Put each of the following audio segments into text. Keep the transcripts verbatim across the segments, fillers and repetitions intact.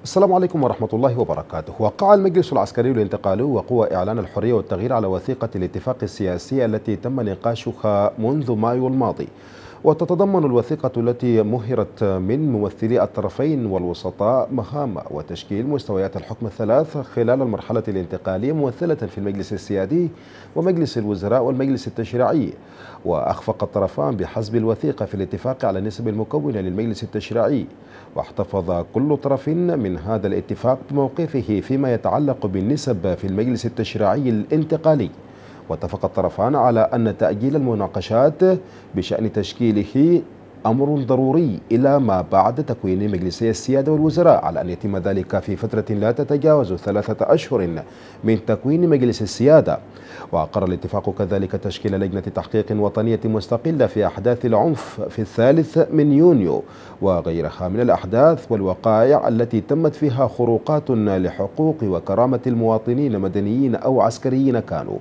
السلام عليكم ورحمة الله وبركاته. وقع المجلس العسكري الانتقالي وقوى إعلان الحرية والتغيير على وثيقة الاتفاق السياسي التي تم نقاشها منذ مايو الماضي، وتتضمن الوثيقة التي مهرت من ممثلي الطرفين والوسطاء مهام وتشكيل مستويات الحكم الثلاث خلال المرحلة الانتقالية ممثلة في المجلس السيادي ومجلس الوزراء والمجلس التشريعي. وأخفق الطرفان بحسب الوثيقة في الاتفاق على النسب المكونة للمجلس التشريعي، واحتفظ كل طرف من هذا الاتفاق بموقفه فيما يتعلق بالنسب في المجلس التشريعي الانتقالي. واتفق الطرفان على أن تأجيل المناقشات بشأن تشكيله أمر ضروري إلى ما بعد تكوين مجلسي السيادة والوزراء، على أن يتم ذلك في فترة لا تتجاوز ثلاثة أشهر من تكوين مجلس السيادة. وأقر الاتفاق كذلك تشكيل لجنة تحقيق وطنية مستقلة في أحداث العنف في الثالث من يونيو وغيرها من الأحداث والوقائع التي تمت فيها خروقات لحقوق وكرامة المواطنين مدنيين أو عسكريين كانوا.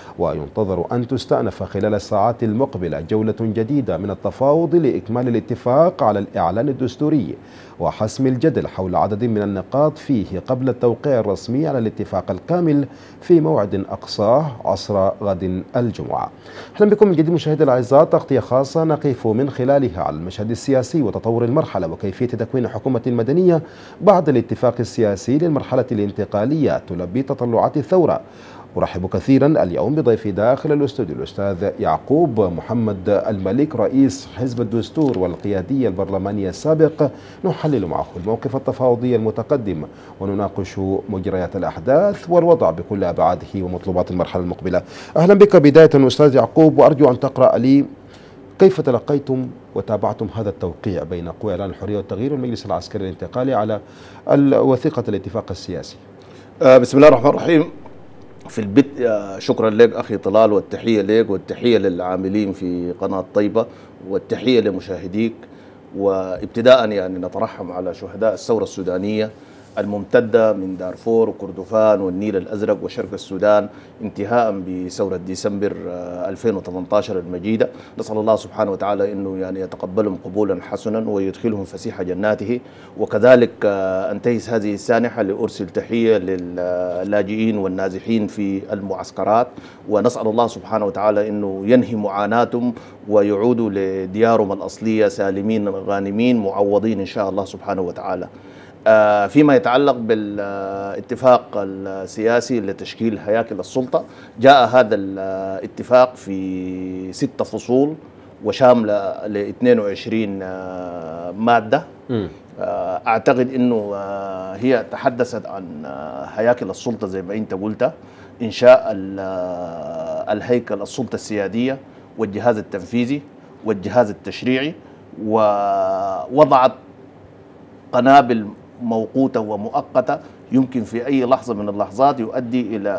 وينتظر أن تستأنف خلال الساعات المقبلة جولة جديدة من التفاوض لإكمال الاتفاق على الإعلان الدستوري وحسم الجدل حول عدد من النقاط فيه قبل التوقيع الرسمي على الاتفاق الكامل في موعد أقصاه عصر غد الجمعة. أهلا بكم من جديد مشاهدي الأعزاء، تغطية خاصة نقف من خلالها على المشهد السياسي وتطور المرحلة وكيفية تكوين حكومة مدنية بعد الاتفاق السياسي للمرحلة الانتقالية تلبي تطلعات الثورة. أرحب كثيرا اليوم بضيفي داخل الاستوديو الأستاذ يعقوب محمد الملك رئيس حزب الدستور والقيادية البرلمانية السابق، نحلل معه الموقف التفاوضي المتقدم ونناقش مجريات الأحداث والوضع بكل أبعاده ومطلوبات المرحلة المقبلة. أهلا بك بداية أستاذ يعقوب، وأرجو أن تقرأ لي كيف تلقيتم وتابعتم هذا التوقيع بين قوى إعلان الحرية والتغيير والمجلس العسكري الانتقالي على وثيقة الاتفاق السياسي. بسم الله الرحمن الرحيم. في البدء شكرا لك أخي طلال، والتحية لك والتحية للعاملين في قناة طيبة والتحية لمشاهديك. وابتداء يعني نترحم على شهداء الثورة السودانية الممتدة من دارفور وكردفان والنيل الأزرق وشرق السودان انتهاء بثورة ديسمبر ألفين وثمانية عشر المجيدة. نسأل الله سبحانه وتعالى أنه يعني يتقبلهم قبولا حسنا ويدخلهم فسيح جناته. وكذلك أنتهز هذه السانحة لأرسل تحية للاجئين والنازحين في المعسكرات، ونسأل الله سبحانه وتعالى أنه ينهي معاناتهم ويعودوا لديارهم الأصلية سالمين غانمين معوضين إن شاء الله سبحانه وتعالى. فيما يتعلق بالاتفاق السياسي لتشكيل هياكل السلطة، جاء هذا الاتفاق في ست فصول وشاملة ل اثنين وعشرين مادة. أعتقد أنه هي تحدثت عن هياكل السلطة زي ما أنت قلت، إنشاء الهيكل السلطة السيادية والجهاز التنفيذي والجهاز التشريعي، ووضعت قنابل موقوتة ومؤقتة يمكن في أي لحظة من اللحظات يؤدي إلى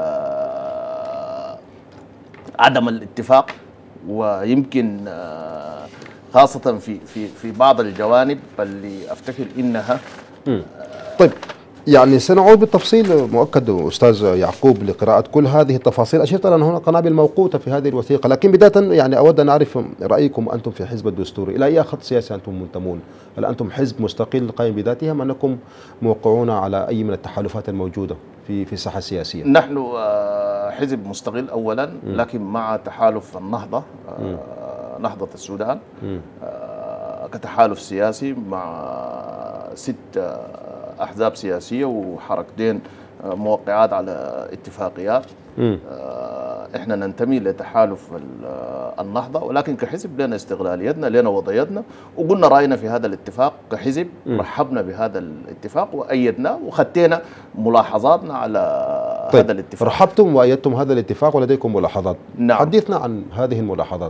عدم الاتفاق، ويمكن خاصة في في في بعض الجوانب اللي أفتكر إنها طيب يعني سنعود بالتفصيل مؤكد أستاذ يعقوب لقراءة كل هذه التفاصيل. أشرت أن هناك قنابل موقوتة في هذه الوثيقة، لكن بداية يعني أود أن أعرف رأيكم أنتم في حزب الدستور، إلى أي خط سياسي أنتم منتمون؟ هل أنتم حزب مستقل قائم بذاته أم أنكم موقعون على أي من التحالفات الموجودة في في الساحة السياسية؟ نحن حزب مستقل أولا، لكن مع تحالف النهضة، نهضة السودان كتحالف سياسي مع ست أحزاب سياسية وحركتين موقعات على اتفاقيات. م. احنا ننتمي لتحالف النهضة، ولكن كحزب لنا استغلاليتنا، لنا وضعيتنا، وقلنا رأينا في هذا الاتفاق كحزب. م. رحبنا بهذا الاتفاق وأيدناه وخدينا ملاحظاتنا على طيب. هذا الاتفاق. رحبتم وأيدتم هذا الاتفاق ولديكم ملاحظات. نعم. حدثنا عن هذه الملاحظات.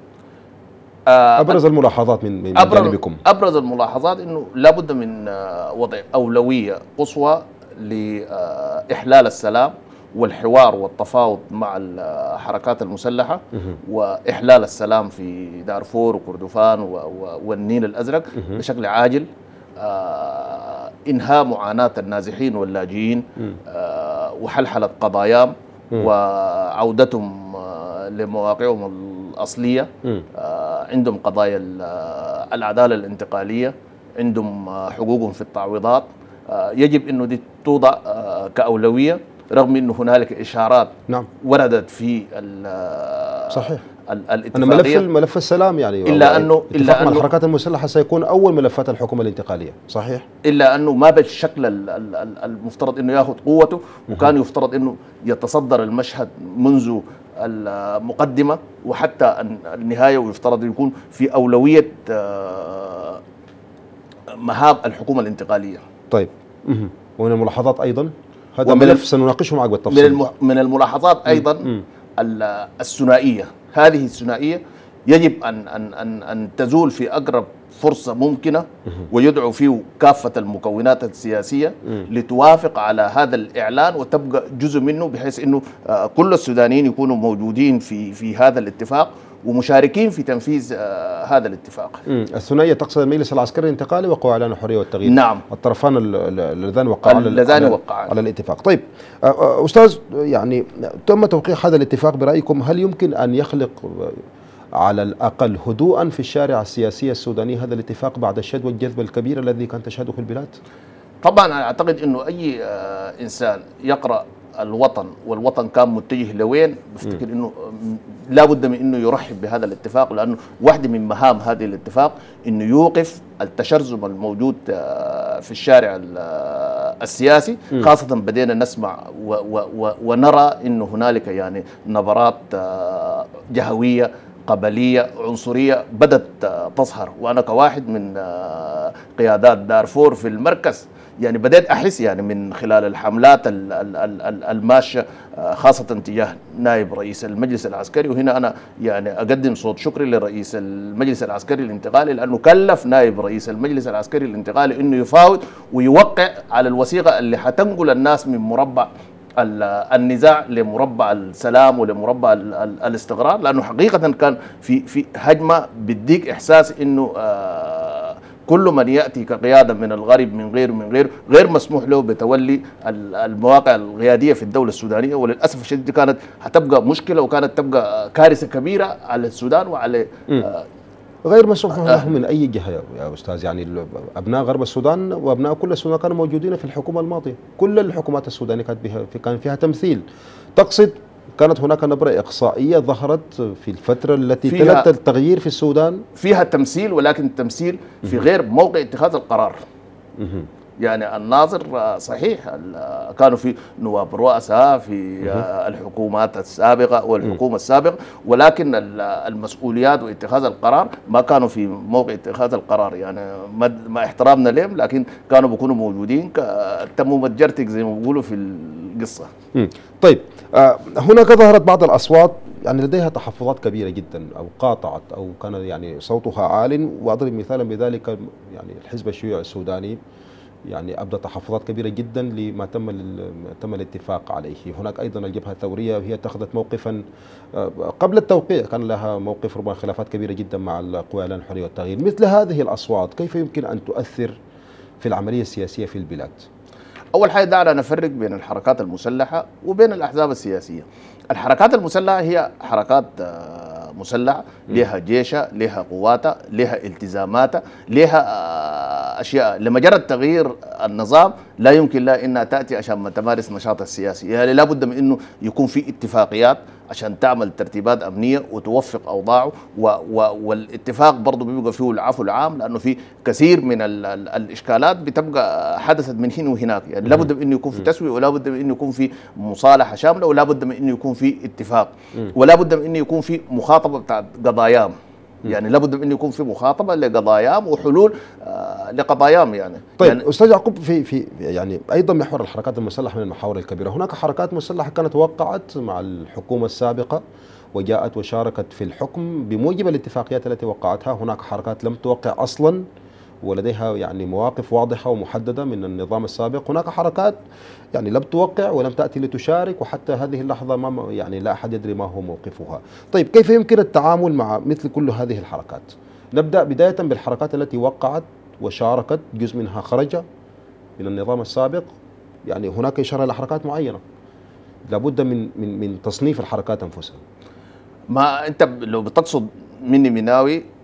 أبرز الملاحظات من من جانبكم. أبرز الملاحظات أنه لابد من وضع أولوية قصوى لإحلال السلام والحوار والتفاوض مع الحركات المسلحة، وإحلال السلام في دارفور وكردفان والنيل الأزرق بشكل عاجل، إنهاء معاناة النازحين واللاجئين وحلحلة قضاياهم وعودتهم لمواقعهم الأصلية. عندهم قضايا العدالة الانتقالية، عندهم حقوقهم في التعويضات، يجب انه دي توضع كاولويه، رغم انه هنالك اشارات نعم وردت في صحيح الاتفاقيه. أن ملف ملف السلام يعني الا انه الا انه الحركات المسلحه سيكون اول ملفات الحكومه الانتقاليه. صحيح. الا انه ما بالشكل المفترض انه ياخذ قوته، وكان يفترض انه يتصدر المشهد منذ المقدمه وحتى النهايه، ويفترض يكون في اولويه مهام الحكومه الانتقاليه. طيب ومن الملاحظات ايضا هذا ملف سنناقشه معك بالتفصيل. من من الملاحظات ايضا م. الثنائيه، هذه الثنائيه يجب ان ان ان ان تزول في اقرب فرصه ممكنه، ويدعو فيه كافه المكونات السياسيه لتوافق على هذا الاعلان وتبقى جزء منه، بحيث انه كل السودانيين يكونوا موجودين في في هذا الاتفاق ومشاركين في تنفيذ هذا الاتفاق. الثنائيه تقصد المجلس العسكري الانتقالي وقوى اعلان الحريه والتغيير. نعم. الطرفان اللذان وقعا اللذان وقعا على الاتفاق. طيب استاذ، يعني تم توقيع هذا الاتفاق برايكم، هل يمكن ان يخلق على الأقل هدوءا في الشارع السياسي السوداني هذا الاتفاق بعد الشد والجذب الكبير الذي كان تشهده البلاد؟ طبعا أنا أعتقد أنه أي إنسان يقرأ الوطن والوطن كان متجه لوين، بفتكر أنه لا بد من أنه يرحب بهذا الاتفاق، لأنه واحدة من مهام هذه الاتفاق أنه يوقف التشرذم الموجود في الشارع السياسي، خاصة بدينا نسمع و و ونرى أنه هنالك يعني نبرات جهوية قبلية عنصرية بدأت تظهر، وأنا كواحد من قيادات دارفور في المركز يعني بدأت أحس يعني من خلال الحملات الماشية خاصة تجاه نائب رئيس المجلس العسكري. وهنا أنا يعني أقدم صوت شكري لرئيس المجلس العسكري الانتقالي، لأنه كلف نائب رئيس المجلس العسكري الانتقالي أنه يفاوض ويوقع على الوثيقة اللي حتنقل الناس من مربع النزاع لمربع السلام ولمربع الاستقرار، لانه حقيقه كان في في هجمه بتديك احساس انه آه كل من ياتي كقياده من الغرب من غير من غير غير مسموح له بتولي المواقع القياديه في الدوله السودانيه، وللاسف الشديد كانت حتبقى مشكله وكانت تبقى كارثه كبيره على السودان وعلى آه غير مسموح لهم من اي جهه يا استاذ. يعني ابناء غرب السودان وابناء كل السودان كانوا موجودين في الحكومه الماضيه، كل الحكومات السودانيه كانت بها كان فيها تمثيل. تقصد كانت هناك نبره اقصائيه ظهرت في الفتره التي تلت التغيير في السودان؟ فيها تمثيل، ولكن التمثيل في غير موقع اتخاذ القرار. يعني الناظر صحيح كانوا في نواب رؤساء في الحكومات السابقة والحكومة السابقة، ولكن المسؤوليات واتخاذ القرار ما كانوا في موقع اتخاذ القرار. يعني مع احترامنا لهم، لكن كانوا بيكونوا موجودين كتموا متجرتك زي ما بيقولوا في القصة. طيب هناك ظهرت بعض الأصوات يعني لديها تحفظات كبيرة جدا أو قاطعت أو كان يعني صوتها عال، وأضرب مثالا بذلك يعني الحزب الشيوعي السوداني يعني أبدى تحفظات كبيرة جدا لما تم تم الاتفاق عليه. هناك أيضا الجبهة الثورية وهي اتخذت موقفا قبل التوقيع كان لها موقف ربما خلافات كبيرة جدا مع القوى إعلان الحرية والتغيير. مثل هذه الأصوات كيف يمكن أن تؤثر في العملية السياسية في البلاد؟ أول حاجة دعنا نفرق بين الحركات المسلحة وبين الأحزاب السياسية. الحركات المسلحة هي حركات مسلحة لها جيشها، لها قواتها، لها التزاماتها، لها أشياء لمجرد تغيير النظام لا يمكن لها إنها تأتي عشان ما تمارس نشاطها السياسي. يعني لابد من إنه يكون في اتفاقيات عشان تعمل ترتيبات أمنية وتوفق أوضاعه، والاتفاق برضه بيبقى فيه العفو العام، لأنه في كثير من ال ال الإشكالات بتبقى حدثت من هنا وهناك. يعني لابد من إنه يكون في تسوية، ولابد من إنه يكون في مصالحة شاملة، ولابد من إنه يكون في اتفاق، ولابد من إنه يكون في مخاطبة بتاعت قضاياهم. يعني لابد من انه يكون في مخاطبه لقضاياهم وحلول آه لقضاياهم. يعني طيب يعني استاذ يعقوب، في في يعني ايضا محور الحركات المسلحه من المحاور الكبيره. هناك حركات مسلحه كانت وقعت مع الحكومه السابقه وجاءت وشاركت في الحكم بموجب الاتفاقيات التي وقعتها. هناك حركات لم توقع اصلا ولديها يعني مواقف واضحه ومحدده من النظام السابق. هناك حركات يعني لم توقع ولم تاتي لتشارك، وحتى هذه اللحظه ما يعني لا احد يدري ما هو موقفها. طيب كيف يمكن التعامل مع مثل كل هذه الحركات؟ نبدا بدايه بالحركات التي وقعت وشاركت، جزء منها خرج من النظام السابق. يعني هناك اشاره الى حركات معينه لابد من من من تصنيف الحركات انفسها. ما انت لو بتقصد مني مناوي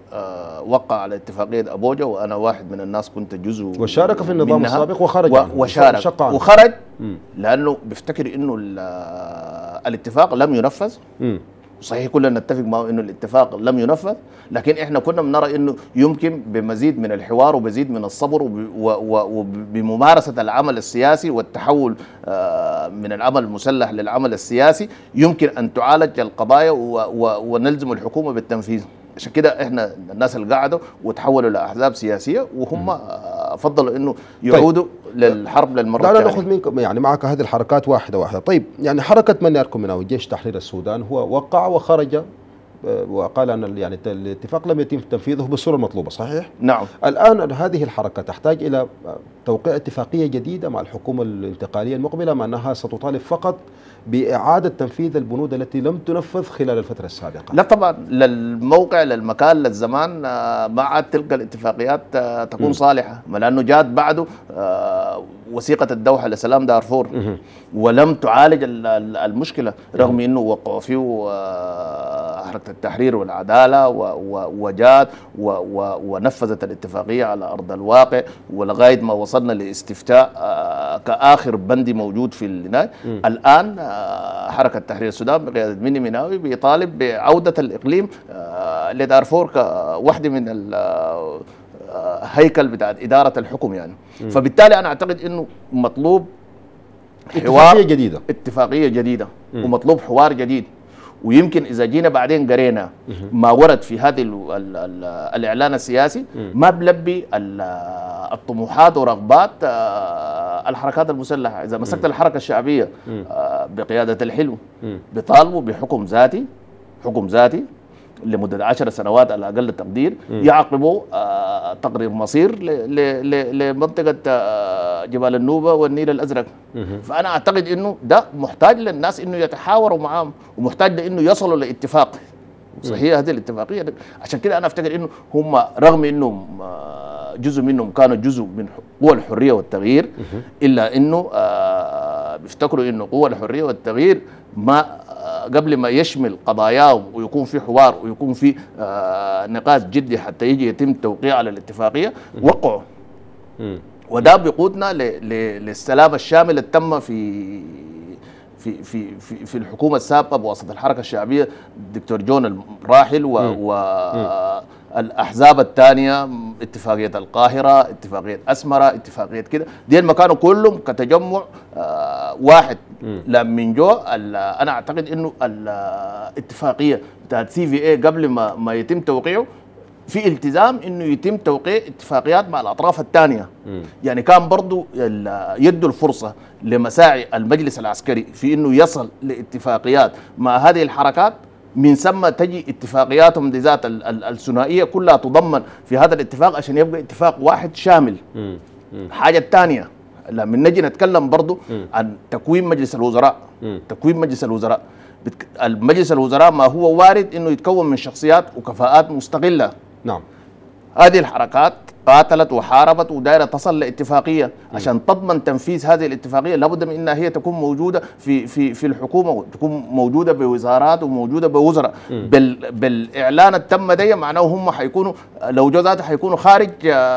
آه وقع على اتفاقيه ابوجا، وانا واحد من الناس كنت جزء وشارك في النظام منها السابق وخرج و- وشارك شق عنه. وخرج مم. لانه بيفتكر انه ال- الاتفاق لم ينفذ. مم. صحيح كلنا نتفق معه انه الاتفاق لم ينفذ، لكن احنا كنا بنرى انه يمكن بمزيد من الحوار وبمزيد من الصبر وب- و- و- وبممارسه العمل السياسي والتحول آه، من العمل المسلح للعمل السياسي يمكن ان تعالج القضايا و- و- ونلزم الحكومه بالتنفيذ. عشان كده احنا الناس اللي قعدوا وتحولوا لاحزاب سياسيه وهم آه، فضلوا انه يعودوا طيب. للحرب للمره لا الثانيه. لا ناخذ منكم يعني معك هذه الحركات واحده واحده. طيب يعني حركه من يركم من جيش تحرير السودان هو وقع وخرج آه، وقال ان ال- يعني الاتفاق لم يتم تنفيذه بالصوره المطلوبه، صحيح؟ نعم. الان هذه الحركه تحتاج الى آه، توقيع اتفاقيه جديده مع الحكومه الانتقاليه المقبله، مع انها ستطالب فقط باعاده تنفيذ البنود التي لم تنفذ خلال الفتره السابقه. لا طبعا، للموقع للمكان للزمان آه، ما عاد تلقى الاتفاقيات آه، تكون م. صالحه، ما لانه جات بعده آه، وثيقه الدوحه لسلام دارفور م. ولم تعالج ال- ال- المشكله، رغم انه وقعوا فيه آه، حركه التحرير والعداله و- و- وجات و- و- ونفذت الاتفاقيه على ارض الواقع، ولغايه ما وصلنا لاستفتاء آه، كاخر بند موجود في النهايه. الان آه، حركه تحرير السودان بقياده مني مناوي بيطالب بعوده الاقليم آه، لدارفور كوحده من ال- آه، هيكل بتاع اداره الحكم يعني. م. فبالتالي انا اعتقد انه مطلوب حوار اتفاقيه جديده اتفاقيه جديده م. ومطلوب حوار جديد. ويمكن اذا جينا بعدين قرينا ما ورد في هذه ال ال ال الاعلان السياسي ما بلبي ال- الطموحات ورغبات آه، الحركات المسلحه. اذا مسكت الحركه الشعبيه آه، بقياده الحلو بيطالبوا بحكم ذاتي، حكم ذاتي لمده عشر سنوات على اقل تقدير، يعقبوا آه، تقرير مصير ل- ل- ل- لمنطقه آه، جبال النوبه والنيل الازرق. فانا اعتقد انه ده محتاج للناس انه يتحاوروا معاهم، ومحتاج لانه يصلوا لاتفاق. صحيح هذه الاتفاقيه، عشان كده انا افتكر انه هم رغم انهم آه، جزء منهم كانوا جزء من قوى الحريه والتغيير، الا انه آه، بيفتكروا انه قوى الحريه والتغيير ما آه، قبل ما يشمل قضاياهم ويكون في حوار ويكون في آه، نقاش جدي حتى يجي يتم توقيع على الاتفاقيه وقعوا. وده بيقودنا ل- ل- للسلام الشامل اللي تم في في في في في الحكومه السابقه بواسطه الحركه الشعبيه الدكتور جون الراحل والاحزاب الثانيه، اتفاقيه القاهره، اتفاقيه اسمره، اتفاقيه كده، دي المكان كلهم كتجمع آه واحد. لا من جو انا اعتقد انه الاتفاقيه بتاعت سي في اي قبل ما ما يتم توقيعه في التزام انه يتم توقيع اتفاقيات مع الاطراف الثانيه. يعني كان برضو يدوا الفرصه لمساعي المجلس العسكري في انه يصل لاتفاقيات مع هذه الحركات، من ثم تجي اتفاقياتهم ذات ال- ال- الثنائيه كلها تضمن في هذا الاتفاق عشان يبقى اتفاق واحد شامل. الحاجه الثانيه لما نجي نتكلم برضو عن تكوين مجلس الوزراء، تكوين مجلس الوزراء بتك... المجلس الوزراء ما هو وارد انه يتكون من شخصيات وكفاءات مستقله. نعم. هذه الحركات قاتلت وحاربت ودائره تصل لاتفاقيه، عشان تضمن تنفيذ هذه الاتفاقيه لابد من انها هي تكون موجوده في في في الحكومه، وتكون موجوده بوزارات وموجوده بوزراء. بال بالاعلان التم ده معناه هم حيكونوا لو جو ذاته حيكونوا خارج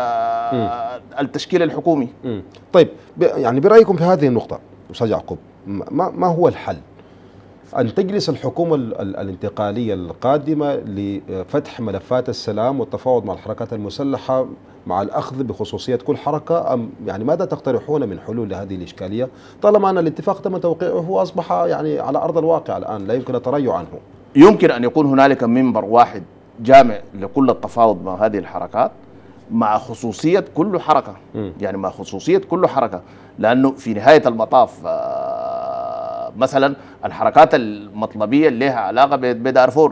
آه التشكيل الحكومي. مم. طيب ب- يعني برايكم في هذه النقطه استاذ يعقوب، ما ما هو الحل؟ أن تجلس الحكومة ال- ال- الانتقالية القادمة لفتح ملفات السلام والتفاوض مع الحركات المسلحة مع الأخذ بخصوصية كل حركة، أم يعني ماذا تقترحون من حلول لهذه الإشكالية طالما أن الاتفاق تم توقيعه وأصبح يعني على أرض الواقع الآن لا يمكن التريع عنه؟ يمكن أن يكون هنالك منبر واحد جامع لكل التفاوض مع هذه الحركات مع خصوصية كل حركة. م. يعني مع خصوصية كل حركة، لأنه في نهاية المطاف آه مثلا الحركات المطلبية اللي لها علاقة بدارفور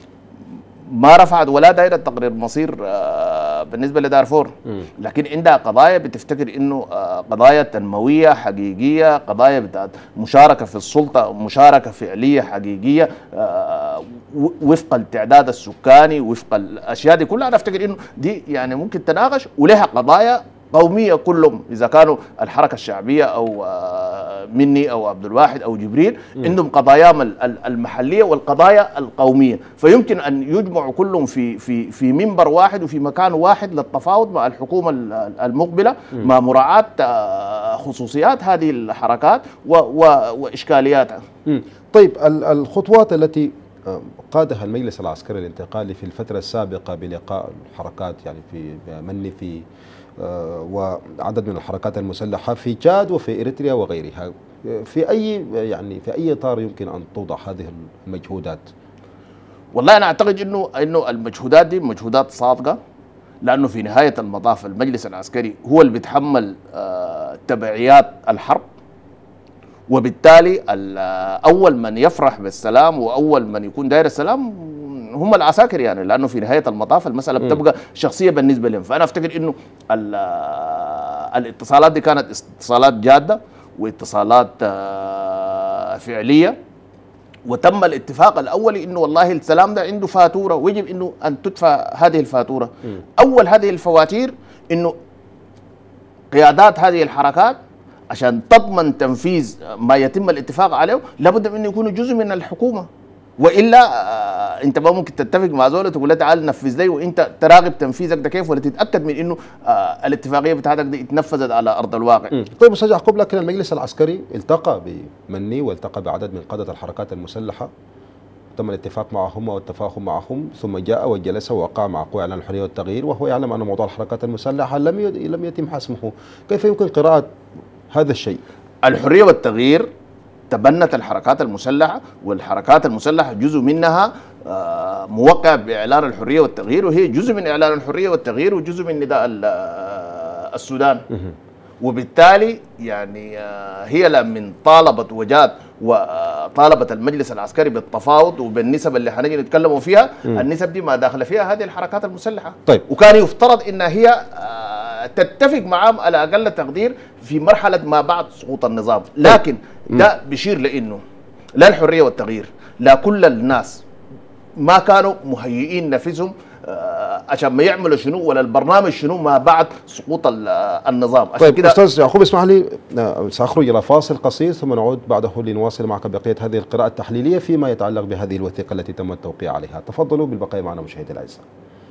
ما رفعت ولا دائرة تقرير مصير آه بالنسبة لدارفور، لكن عندها قضايا بتفتكر انه آه قضايا تنموية حقيقية، قضايا بتاعت مشاركة في السلطة، مشاركة فعلية حقيقية آه وفق التعداد السكاني، وفق الاشياء دي كلها. انا افتكر انه دي يعني ممكن تناقش، ولها قضايا قومية كلهم إذا كانوا الحركة الشعبية أو مني او عبد الواحد او جبريل، عندهم قضاياهم المحليه والقضايا القوميه، فيمكن ان يجمعوا كلهم في في في منبر واحد وفي مكان واحد للتفاوض مع الحكومه المقبله مع مراعاه خصوصيات هذه الحركات واشكالياتها. طيب الخطوات التي قادها المجلس العسكري الانتقالي في الفترة السابقة بلقاء الحركات يعني في مني في وعدد من الحركات المسلحة في تشاد وفي إريتريا وغيرها، في أي يعني في أي إطار يمكن أن توضع هذه المجهودات؟ والله أنا أعتقد إنه إنه المجهودات دي مجهودات صادقة، لأنه في نهاية المطاف المجلس العسكري هو اللي بيتحمل تبعيات الحرب، وبالتالي أول من يفرح بالسلام وأول من يكون داير السلام هم العساكر، يعني لأنه في نهاية المطاف المسألة بتبقى شخصية بالنسبة لهم. فأنا أفتكر إنه الاتصالات دي كانت اتصالات جادة واتصالات فعلية، وتم الاتفاق الأولي إنه والله السلام ده عنده فاتورة ويجب إنه أن تدفع هذه الفاتورة. أول هذه الفواتير إنه قيادات هذه الحركات عشان تضمن تنفيذ ما يتم الاتفاق عليه لابد من انه يكونوا جزء من الحكومه، والا آه انت ما ممكن تتفق مع زول تقول له تعال نفذ لي وانت تراقب تنفيذك ده كيف، ولا تتاكد من انه آه الاتفاقيه بتاعتك دي اتنفذت على ارض الواقع. م. طيب استاذ يعقوب، لكن المجلس العسكري التقى بمني والتقى بعدد من قاده الحركات المسلحه، تم الاتفاق معهم والتفاهم معهم، ثم جاء وجلس ووقع مع قوى اعلان الحريه والتغيير، وهو يعلم ان موضوع الحركات المسلحه لم لم يتم حسمه. كيف يمكن قراءه هذا الشيء؟ الحرية والتغيير تبنت الحركات المسلحة، والحركات المسلحة جزء منها موقع بإعلان الحرية والتغيير، وهي جزء من إعلان الحرية والتغيير وجزء من نداء السودان. وبالتالي يعني هي لمن طالبت وجات وطالبت المجلس العسكري بالتفاوض وبالنسب اللي حنجي نتكلموا فيها، النسب دي ما داخله فيها هذه الحركات المسلحة. طيب. وكان يفترض انها هي تتفق معهم على اقل تقدير في مرحله ما بعد سقوط النظام، لكن ده بيشير لانه لا الحريه والتغيير لا كل الناس ما كانوا مهيئين نفسهم عشان ما يعملوا شنو ولا البرنامج شنو ما بعد سقوط النظام. عشان طيب استاذ يعقوب اسمح لي ساخرج الى فاصل قصير ثم نعود بعده لنواصل معك بقيه هذه القراءه التحليليه فيما يتعلق بهذه الوثيقه التي تم التوقيع عليها. تفضلوا بالبقاء معنا مشاهدي الاعزاء.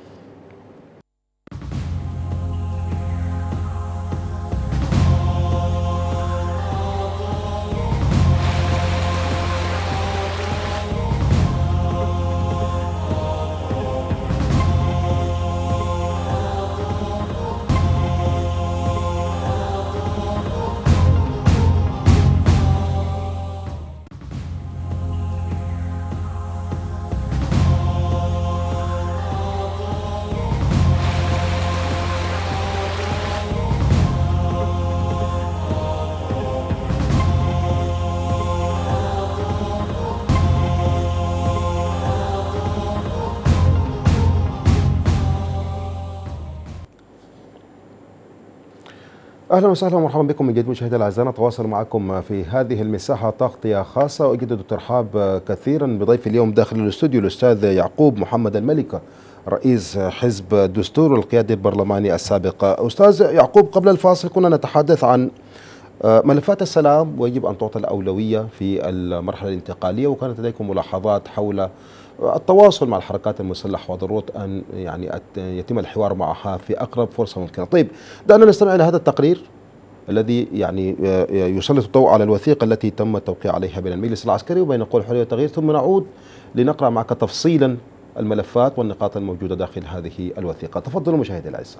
اهلا وسهلا ومرحبا بكم من جديد مشاهدينا الاعزاء. نتواصل معكم في هذه المساحه تغطيه خاصه، واجدد ترحاب كثيرا بضيف اليوم داخل الاستوديو الاستاذ يعقوب محمد الملكه، رئيس حزب الدستور والقيادي البرلماني السابق. استاذ يعقوب، قبل الفاصل كنا نتحدث عن ملفات السلام ويجب ان تعطى الاولويه في المرحله الانتقاليه، وكانت لديكم ملاحظات حول التواصل مع الحركات المسلحة وضرورة أن يعني يتم الحوار معها في أقرب فرصة ممكنة. طيب دعنا نستمع إلى هذا التقرير الذي يعني يسلط الضوء على الوثيقة التي تم التوقيع عليها بين المجلس العسكري وبين قوى الحرية والتغيير، ثم نعود لنقرأ معك تفصيلا الملفات والنقاط الموجودة داخل هذه الوثيقة. تفضلوا مشاهدي الأعزاء.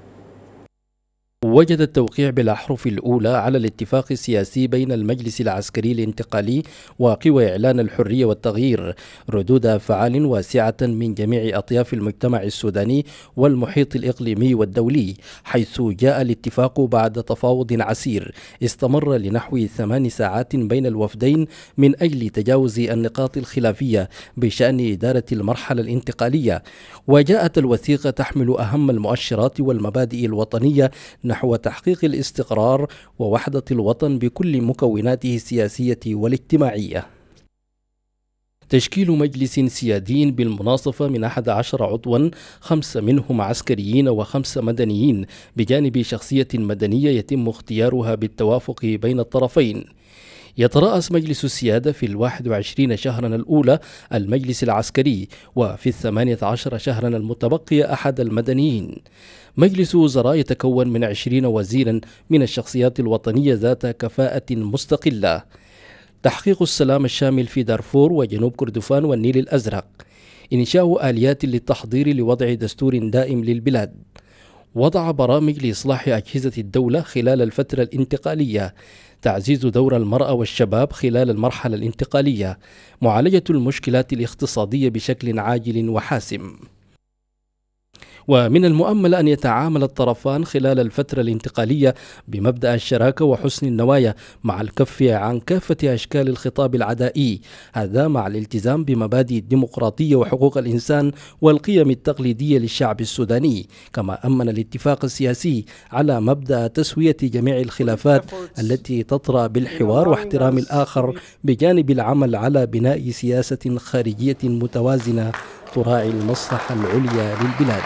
وجد التوقيع بالأحرف الأولى على الاتفاق السياسي بين المجلس العسكري الانتقالي وقوى إعلان الحرية والتغيير ردود أفعال واسعة من جميع أطياف المجتمع السوداني والمحيط الإقليمي والدولي، حيث جاء الاتفاق بعد تفاوض عسير استمر لنحو ثمان ساعات بين الوفدين من أجل تجاوز النقاط الخلافية بشأن إدارة المرحلة الانتقالية. وجاءت الوثيقة تحمل أهم المؤشرات والمبادئ الوطنية نحو تحقيق الاستقرار ووحدة الوطن بكل مكوناته السياسية والاجتماعية. تشكيل مجلس سيادي بالمناصفة من أحد عشر عضوا، خمسة منهم عسكريين وخمسة مدنيين، بجانب شخصية مدنية يتم اختيارها بالتوافق بين الطرفين. يترأس مجلس السيادة في الواحد وعشرين شهرا الأولى المجلس العسكري، وفي الثمانية عشر شهرا المتبقية أحد المدنيين. مجلس وزراء يتكون من عشرين وزيرا من الشخصيات الوطنية ذات كفاءة مستقلة. تحقيق السلام الشامل في دارفور وجنوب كردفان والنيل الأزرق. إنشاء آليات للتحضير لوضع دستور دائم للبلاد. وضع برامج لإصلاح أجهزة الدولة خلال الفترة الانتقالية. تعزيز دور المرأة والشباب خلال المرحلة الانتقالية. معالجة المشكلات الاقتصادية بشكل عاجل وحاسم. ومن المؤمل أن يتعامل الطرفان خلال الفترة الانتقالية بمبدأ الشراكة وحسن النوايا، مع الكف عن كافة أشكال الخطاب العدائي، هذا مع الالتزام بمبادئ الديمقراطية وحقوق الإنسان والقيم التقليدية للشعب السوداني. كما أمن الاتفاق السياسي على مبدأ تسوية جميع الخلافات التي تطرأ بالحوار واحترام الآخر، بجانب العمل على بناء سياسة خارجية متوازنة تراعي المصلحة العليا للبلاد.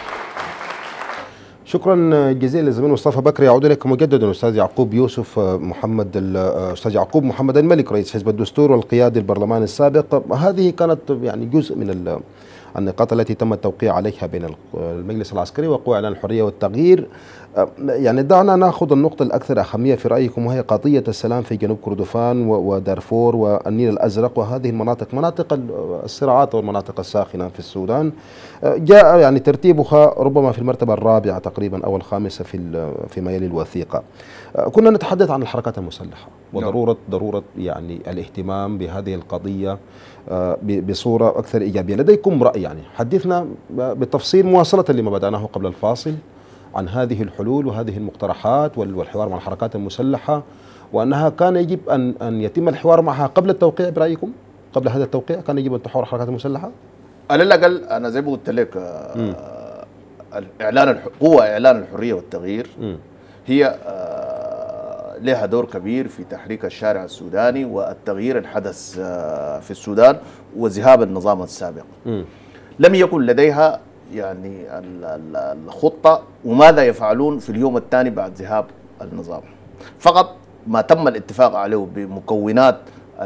شكرا جزيلا للزميل مصطفى بكري. يعود اليكم مجددا استاذ يعقوب يوسف محمد الاستاذ يعقوب محمد الملك رئيس حزب الدستور والقيادي البرلماني السابق. هذه كانت يعني جزء من النقاط التي تم التوقيع عليها بين المجلس العسكري وقوى اعلان الحريه والتغيير. يعني دعنا ناخذ النقطه الاكثر اهميه في رايكم، وهي قضيه السلام في جنوب كردفان ودارفور والنيل الازرق، وهذه المناطق مناطق الصراعات والمناطق الساخنه في السودان. جاء يعني ترتيبها ربما في المرتبه الرابعه تقريبا او الخامسه في فيما يلي الوثيقه. كنا نتحدث عن الحركات المسلحه وضروره ضروره يعني الاهتمام بهذه القضيه بصوره اكثر ايجابيه. لديكم راي؟ يعني حدثنا بالتفصيل مواصله لما بدأناه قبل الفاصل عن هذه الحلول وهذه المقترحات والحوار مع الحركات المسلحه، وانها كان يجب ان ان يتم الحوار معها قبل التوقيع برايكم؟ قبل هذا التوقيع كان يجب ان تحور الحركات المسلحه؟ على الاقل انا زي ما قلت لك آه اعلان قوى اعلان الحريه والتغيير م. هي آه لها دور كبير في تحريك الشارع السوداني والتغيير الحدث آه في السودان وذهاب النظام السابق. م. لم يكن لديها يعني الخطة وماذا يفعلون في اليوم الثاني بعد ذهاب النظام، فقط ما تم الاتفاق عليه بمكونات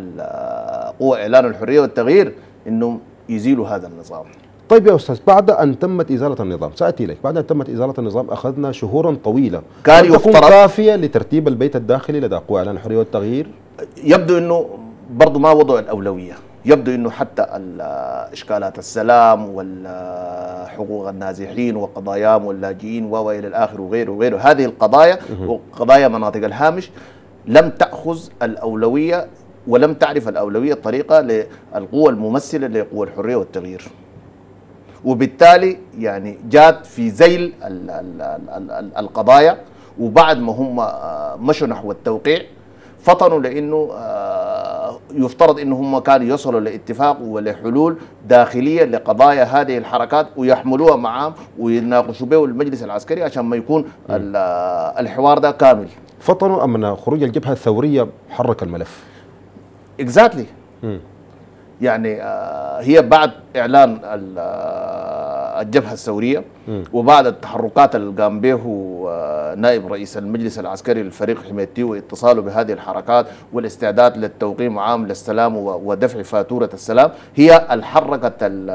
قوى إعلان الحرية والتغيير إنهم يزيلوا هذا النظام. طيب يا أستاذ، بعد أن تمت إزالة النظام، سأتي إليك، بعد أن تمت إزالة النظام أخذنا شهورا طويلة، كان يفترض تكون كافية لترتيب البيت الداخلي لدى قوى إعلان الحرية والتغيير؟ يبدو إنه برضو ما وضعوا الأولوية. يبدو انه حتى اشكالات السلام وحقوق النازحين وقضاياهم واللاجئين والى الاخر وغيره وغيره، هذه القضايا وقضايا مناطق الهامش لم تاخذ الاولويه ولم تعرف الاولويه الطريقه للقوى الممثله لقوى الحريه والتغيير، وبالتالي يعني جات في ذيل القضايا. وبعد ما هم مشوا نحو التوقيع فطنوا لانه يفترض انه هم كانوا يصلوا لاتفاق ولحلول داخليه لقضايا هذه الحركات ويحملوها معهم ويناقشوا به المجلس العسكري عشان ما يكون الحوار ده كامل. فطنوا ام ان خروج الجبهه الثوريه حرك الملف؟ اكزاكتلي exactly. يعني هي بعد اعلان الجبهه الثوريه م. وبعد التحركات اللي قام به نائب رئيس المجلس العسكري للفريق حميدتي واتصاله بهذه الحركات والاستعداد للتوقيع معهم للسلام ودفع فاتوره السلام، هي الحركه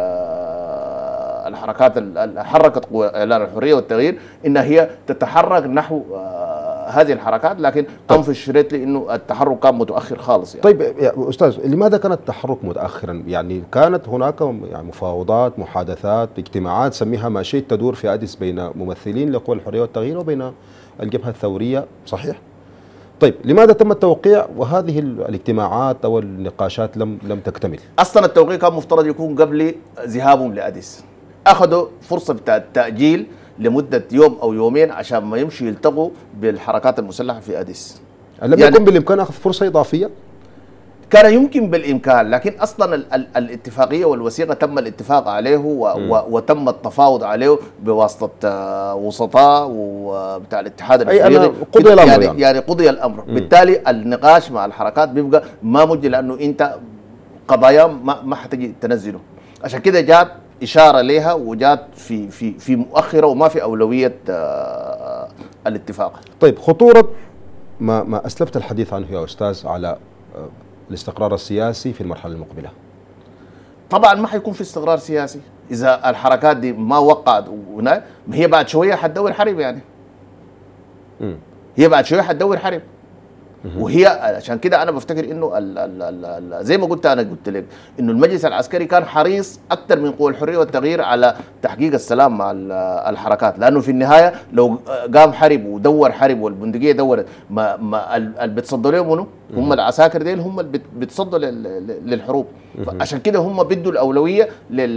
الحركات حركت قوى اعلان الحريه والتغيير انها هي تتحرك نحو هذه الحركات، لكن قام في الشريط لانه التحرك كان متاخر خالص. يعني. طيب يا استاذ، لماذا كان التحرك متاخرا؟ يعني كانت هناك يعني مفاوضات، محادثات، اجتماعات، سميها ما شئت، تدور في اديس بين ممثلين لقوى الحريه والتغيير وبين الجبهه الثوريه، صحيح؟ طيب لماذا تم التوقيع وهذه الاجتماعات او النقاشات لم لم تكتمل؟ اصلا التوقيع كان مفترض يكون قبل ذهابهم لاديس، اخذوا فرصه بتاع التاجيل لمده يوم او يومين عشان ما يمشوا يلتقوا بالحركات المسلحه في اديس. لم يعني يكن بالامكان اخذ فرصه اضافيه؟ كان يمكن بالامكان، لكن اصلا ال ال الاتفاقيه والوثيقه تم الاتفاق عليه و و وتم التفاوض عليه بواسطه وسطاء وبتاع الاتحاد الافريقي. قضي الامر يعني, يعني يعني قضي الامر. م. بالتالي النقاش مع الحركات بيبقى ما مجدي، لانه انت قضايا ما ما حتجي تنزله. عشان كده جات اشاره لها وجات في في في مؤخره وما في اولويه آه الاتفاق. طيب خطوره ما ما اسلفت الحديث عنه يا استاذ على آه الاستقرار السياسي في المرحله المقبله. طبعا ما حيكون في استقرار سياسي اذا الحركات دي ما وقعت، ما هي بعد شويه حتدور حرب يعني. م. هي بعد شويه حتدور حرب. وهي عشان كده انا بفتكر انه ال ال ال ال زي ما قلت انا قلت لك انه المجلس العسكري كان حريص اكثر من قوى الحريه والتغيير على تحقيق السلام مع الحركات، لانه في النهايه لو قام حرب ودور حرب والبندقيه دورت ما ما اللي بيتصدوا له منو؟ هم العساكر ديل هم اللي بيتصدوا للحروب. عشان كده هم بدوا الاولويه لل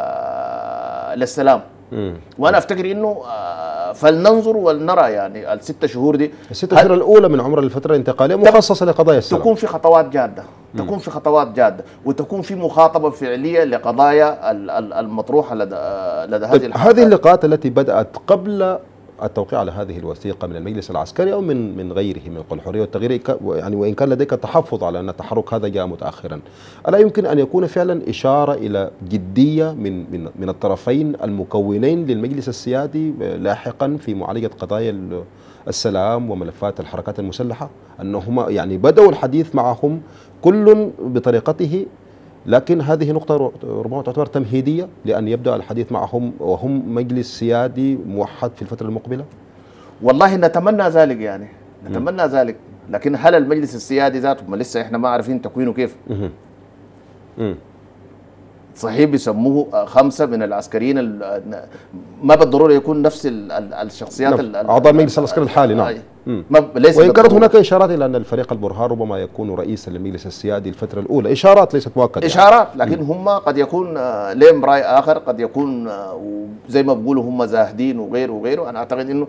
للسلام. وانا افتكر انه فلننظر ولنرى يعني الست شهور دي، الست شهور الاولى من عمر الفتره الانتقاليه مخصصه لقضايا السلام، تكون في خطوات جاده، تكون في خطوات جاده وتكون في مخاطبه فعليه لقضايا المطروحه لدى لدى هذه الحركات. هذه اللقاءات التي بدات قبل التوقيع على هذه الوثيقه من المجلس العسكري او من من غيره من قوى الحريه والتغيير، يعني وان كان لديك تحفظ على ان التحرك هذا جاء متاخرا، الا يمكن ان يكون فعلا اشاره الى جديه من من من الطرفين المكونين للمجلس السيادي لاحقا في معالجه قضايا السلام وملفات الحركات المسلحه، انهما يعني بداوا الحديث معهم كل بطريقته، لكن هذه نقطة ربما تعتبر تمهيدية لأن يبدأ الحديث معهم وهم مجلس سيادي موحد في الفترة المقبلة؟ والله نتمنى ذلك يعني نتمنى م. ذلك، لكن هل المجلس السيادي ذاته ما لسه احنا ما عارفين تكوينه كيف؟ م. م. صحيح بيسموه خمسة من العسكريين، ما بالضرورة يكون نفس الشخصيات أعضاء المجلس العسكري الحالي. نعم. وإن كانت هناك إشارات إلى أن الفريق البرهان ربما يكون رئيسا للمجلس السيادي الفترة الأولى، إشارات ليست مؤكدة. إشارات يعني. لكن هم قد يكون لهم رأي آخر، قد يكون زي ما بيقولوا هم زاهدين وغيره وغيره. أنا أعتقد إنه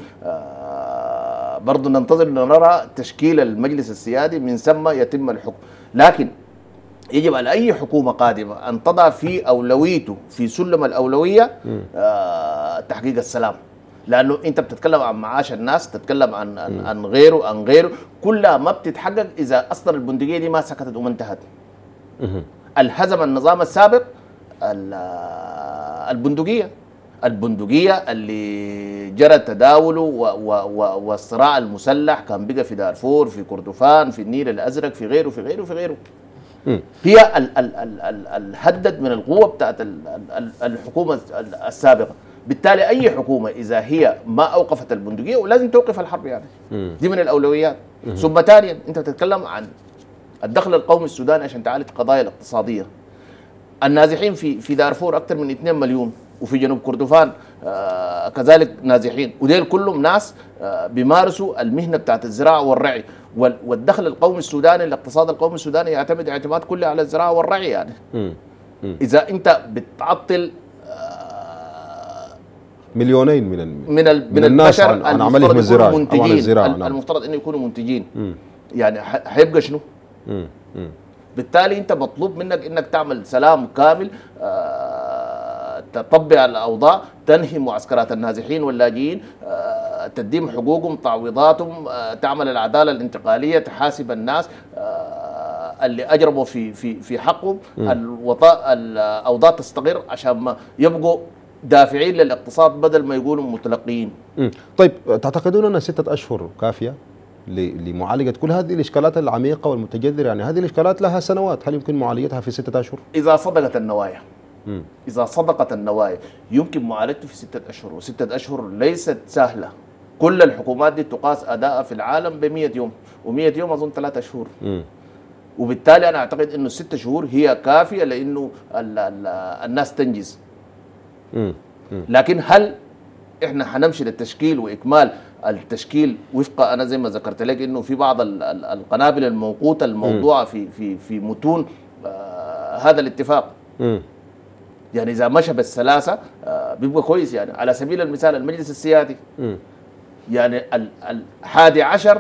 برضه ننتظر نرى تشكيل المجلس السيادي من ثم يتم الحكم، لكن يجب على أي حكومة قادمة أن تضع في أولويته في سلم الأولوية آه تحقيق السلام، لأنه أنت بتتكلم عن معاش الناس، تتكلم عن عن, عن غيره عن غيره، كلها ما بتتحقق إذا أصلا البندقية دي ما سكتت وما انتهت. الهزم النظام السابق البندقية البندقية اللي جرى تداوله والصراع المسلح كان بقى في دارفور، في كردفان، في النيل الأزرق، في غيره في غيره في غيره. هي ال ال ال ال الهدد من القوة بتاعت الحكومة السابقة. بالتالي أي حكومة إذا هي ما أوقفت البندقية ولازم توقف الحرب يعني. دي من الأولويات. ثم ثانيا أنت بتتكلم عن الدخل القومي السوداني عشان تعالج القضايا الاقتصادية. النازحين في في دارفور أكثر من اثنين مليون، وفي جنوب كردفان آه كذلك نازحين، وديل كلهم ناس آه بيمارسوا المهنة بتاعت الزراعة والرعي، والدخل القومي السوداني الاقتصاد القومي السوداني يعتمد اعتماد كلي على الزراعة والرعي يعني. م. م. إذا أنت بتعطل آه مليونين من من, ال من, من الناس عن, عن عملهم الزراعي منتجين، المفترض أن يكونوا منتجين، م. يعني حيبقى شنو؟ م. م. بالتالي أنت مطلوب منك أنك تعمل سلام كامل، آه تطبع الأوضاع، تنهي معسكرات النازحين واللاجئين، آه تديم حقوقهم، تعويضاتهم، آه تعمل العدالة الانتقالية، تحاسب الناس آه اللي أجرموا في في في حقهم، الوطا الأوضاع تستقر عشان ما يبقوا دافعين للاقتصاد بدل ما يقولوا متلقيين. طيب تعتقدون أن ستة أشهر كافية لمعالجة كل هذه الإشكالات العميقة والمتجذرة؟ يعني هذه الإشكالات لها سنوات، هل يمكن معالجتها في ستة أشهر؟ إذا صدقت النوايا. م. إذا صدقت النوايا يمكن معالجته في ستة أشهر، وستة أشهر ليست سهلة. كل الحكومات دي تقاس أداءها في العالم بمئة يوم، ومئة يوم أظن ثلاثة شهور. م. وبالتالي أنا أعتقد إنه ستة شهور هي كافية لأنه ال ال الناس تنجز. م. م. لكن هل إحنا حنمشي للتشكيل وإكمال التشكيل وفق انا زي ما ذكرت لك انه في بعض القنابل الموقوته الموضوعه في في في متون آه هذا الاتفاق. م. يعني اذا مشى بالسلاسه آه بيبقى كويس. يعني على سبيل المثال المجلس السيادي م. يعني الحادي عشر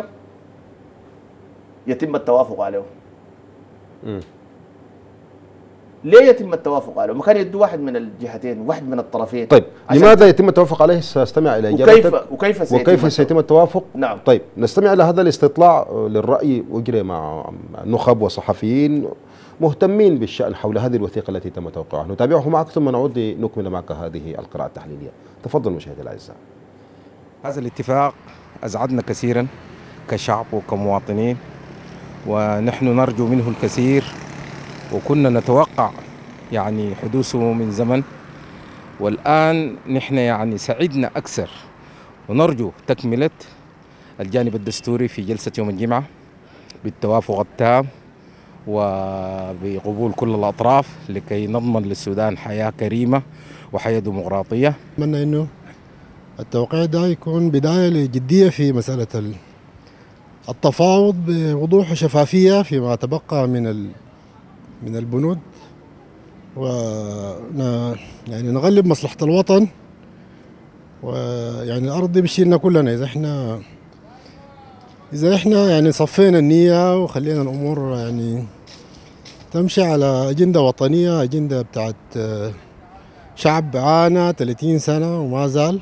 يتم التوافق عليه. م. ليه يتم التوافق عليه؟ ما كان يدوا واحد من الجهتين، واحد من الطرفين. طيب لماذا يتم التوافق عليه؟ سأستمع إلى إجابتك. وكيف وكيف سيتم, وكيف سيتم التوافق؟ نعم. طيب نستمع إلى هذا الاستطلاع للرأي أجري مع نخب وصحفيين مهتمين بالشأن حول هذه الوثيقة التي تم توقيعها. نتابعه معك ثم نعود لنكمل معك هذه القراءة التحليلية. تفضل مشاهدي الأعزاء. هذا الاتفاق أزعجنا كثيرا كشعب وكمواطنين، ونحن نرجو منه الكثير، وكنا نتوقع يعني حدوثه من زمن، والآن نحن يعني سعدنا أكثر، ونرجو تكملة الجانب الدستوري في جلسة يوم الجمعة بالتوافق التام وبقبول كل الأطراف لكي نضمن للسودان حياة كريمة وحياة ديمقراطية. أتمنى إنه التوقيع ده يكون بداية لجدية في مسألة التفاوض بوضوح وشفافية فيما تبقى من من البنود، و يعني نغلب مصلحة الوطن، ويعني الأرض دي بتشيلنا كلنا إذا إحنا إذا إحنا يعني صفينا النية وخلينا الأمور يعني تمشي على أجندة وطنية، أجندة بتاعت شعب عانى ثلاثين سنة وما زال،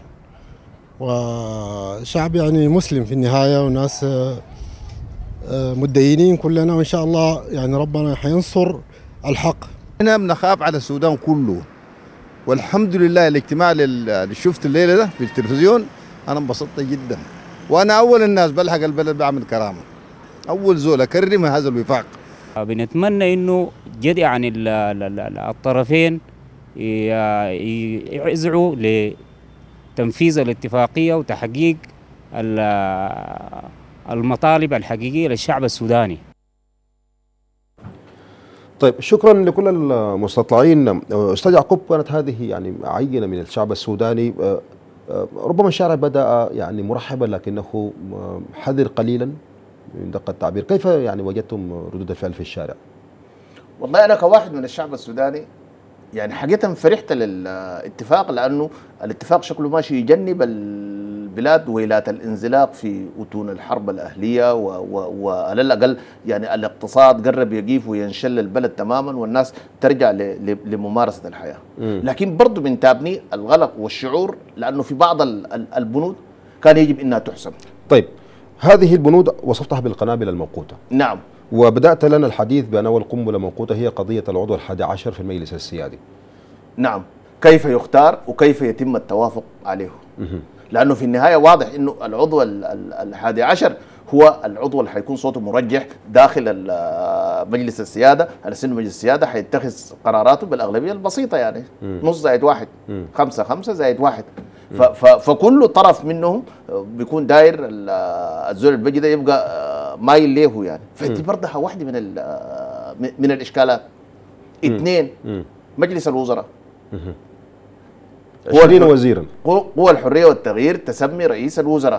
وشعب يعني مسلم في النهاية، وناس متدينين كلنا، وإن شاء الله يعني ربنا حينصر الحق. احنا بنخاف على السودان كله، والحمد لله الاجتماع اللي شفت الليله ده في التلفزيون انا انبسطت جدا، وانا اول الناس بلحق البلد بعمل كرامه، اول زول اكرم هذا الوفاق. بنتمنى انه جد يعني الطرفين يعزعوا لتنفيذ الاتفاقيه وتحقيق المطالب الحقيقيه للشعب السوداني. طيب، شكرا لكل المستطلعين. استاذ يعقوب، كانت هذه يعني عينه من الشعب السوداني، ربما الشارع بدا يعني مرحبا لكنه حذر قليلا من دقه التعبير. كيف يعني وجدتم ردود الفعل في الشارع؟ والله انا كواحد من الشعب السوداني يعني حقيقه فرحت للاتفاق، لانه الاتفاق شكله ماشي يجنب البلاد ويلات الانزلاق في أتون الحرب الأهلية، وعلى الأقل يعني الاقتصاد قرب يقيف وينشل البلد تماما والناس ترجع لممارسة الحياة. م. لكن برضو بنتابني الغلق والشعور، لأنه في بعض البنود كان يجب أنها تحسم. طيب، هذه البنود وصفتها بالقنابل الموقوتة. نعم. وبدأت لنا الحديث بأن أول قنبلة موقوتة هي قضية العضو الحادي عشر في المجلس السيادي. نعم، كيف يختار وكيف يتم التوافق عليه. م. لأنه في النهاية واضح أنه العضو الحادي عشر هو العضو اللي حيكون صوته مرجح داخل مجلس السيادة، على سن مجلس السيادة حيتخذ قراراته بالأغلبية البسيطة، يعني م. نص زائد واحد، م. خمسة خمسة زائد واحد. فكل طرف منهم بيكون داير الزول البجي ده يبقى مايل له يعني. فدي برضها واحدة من من الإشكالات. اثنين، مجلس الوزراء عشرين وزيرا. قوى الحرية والتغيير تسمي رئيس الوزراء،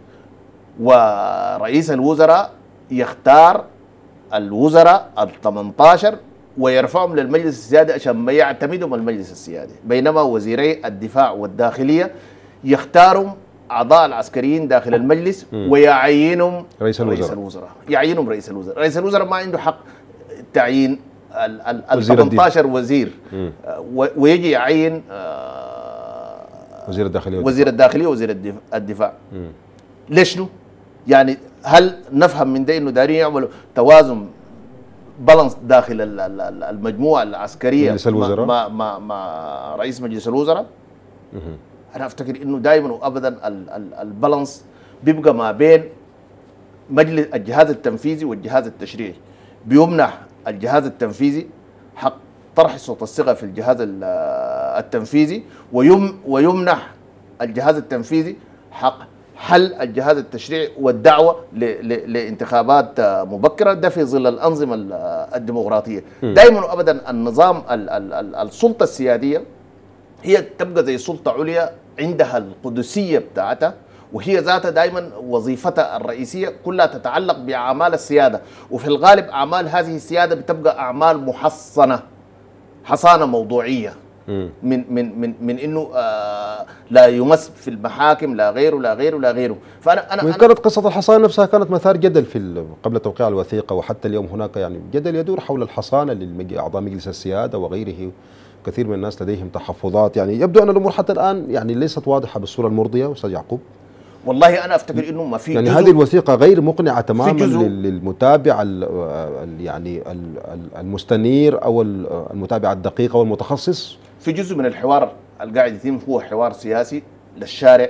ورئيس الوزراء يختار الوزراء ال ثمانية عشر ويرفعهم للمجلس السيادي عشان ما يعتمدهم المجلس السيادي، بينما وزيري الدفاع والداخلية يختاروا أعضاء العسكريين داخل المجلس ويعينهم رئيس الوزراء. رئيس الوزراء يعينهم رئيس الوزراء. رئيس الوزراء ما عنده حق تعيين ال ثمانية عشر وزير، ويجي يعين وزير الداخلية وزير الداخلية ووزير الدفاع. ليش نو؟ يعني هل نفهم من ده انه دارين يعملوا توازن بالانس داخل المجموعة العسكرية مجلس الوزراء مع مع مع رئيس مجلس الوزراء؟ انا افتكر انه دائما وابدا البالانس بيبقى ما بين مجلس الجهاز التنفيذي والجهاز التشريعي. بيمنح الجهاز التنفيذي حق طرح صوت الثقة في الجهاز التنفيذي، ويم ويمنح الجهاز التنفيذي حق حل الجهاز التشريعي والدعوة لانتخابات مبكرة، ده في ظل الأنظمة الديمقراطية. دائما وأبدا النظام السلطة السيادية هي تبقى زي سلطة عليا عندها القدسية بتاعتها، وهي ذاتها دائما وظيفتها الرئيسية كلها تتعلق بأعمال السيادة، وفي الغالب أعمال هذه السيادة بتبقى أعمال محصنة، حصانة موضوعية من من من من انه آه لا يمس في المحاكم، لا غيره لا غيره لا غيره. فانا انا كانت قصه الحصانه نفسها كانت مثار جدل في قبل توقيع الوثيقه، وحتى اليوم هناك يعني جدل يدور حول الحصانه لاعضاء مجلس السياده وغيره. كثير من الناس لديهم تحفظات، يعني يبدو ان الامور حتى الان يعني ليست واضحه بالصوره المرضيه. استاذ يعقوب، والله انا افتكر انه ما في يعني جزء هذه الوثيقه غير مقنعه تماما جزء لل- للمتابع ال- ال- يعني ال- ال- المستنير او ال- المتابع الدقيق او المتخصص. في جزء من الحوار القاعد يتم هو حوار سياسي للشارع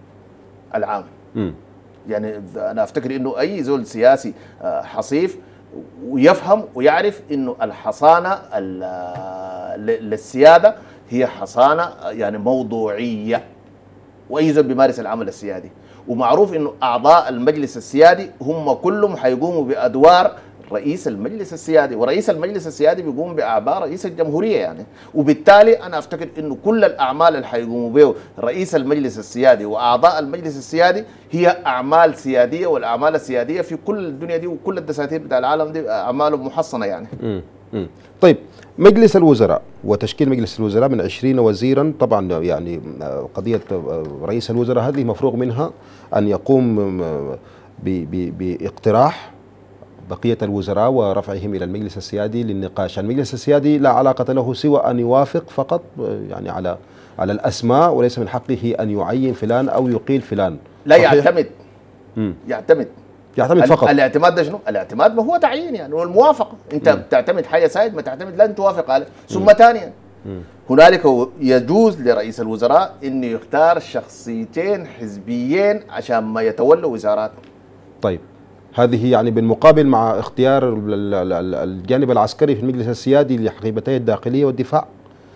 العام. مم. يعني انا افتكر انه اي زول سياسي آه، حصيف ويفهم ويعرف انه الحصانه ال- آه، ل- للسياده هي حصانه آه، يعني موضوعيه، واي زول بيمارس العمل السيادي، ومعروف انه اعضاء المجلس السيادي هم كلهم حيقوموا بادوار رئيس المجلس السيادي، ورئيس المجلس السيادي بيقوم باعباء رئيس الجمهوريه يعني. وبالتالي انا افتكر انه كل الاعمال اللي حيقوموا بها رئيس المجلس السيادي واعضاء المجلس السيادي هي اعمال سياديه، والاعمال السياديه في كل الدنيا دي وكل الدساتير بتاع العالم دي اعمالهم محصنه يعني. مم. مم. طيب، مجلس الوزراء وتشكيل مجلس الوزراء من عشرين وزيرا، طبعا يعني قضيه رئيس الوزراء هذه مفروغ منها ان يقوم ب- ب- باقتراح بقية الوزراء ورفعهم إلى المجلس السيادي للنقاش. المجلس السيادي لا علاقة له سوى أن يوافق فقط يعني على على الأسماء، وليس من حقه أن يعين فلان أو يقيل فلان. لا صحيح؟ يعتمد مم. يعتمد يعتمد ال- فقط. الاعتماد ده شنو؟ الاعتماد ما هو تعيين يعني، والموافقه. انت مم. بتعتمد حاجه سايد ما تعتمد لن توافق عليه. ثم ثانيا هنالك يجوز لرئيس الوزراء انه يختار شخصيتين حزبيين عشان ما يتولوا وزارات. طيب، هذه يعني بالمقابل مع اختيار ال- ال- ال- الجانب العسكري في المجلس السيادي لحقيبتي الداخلية والدفاع،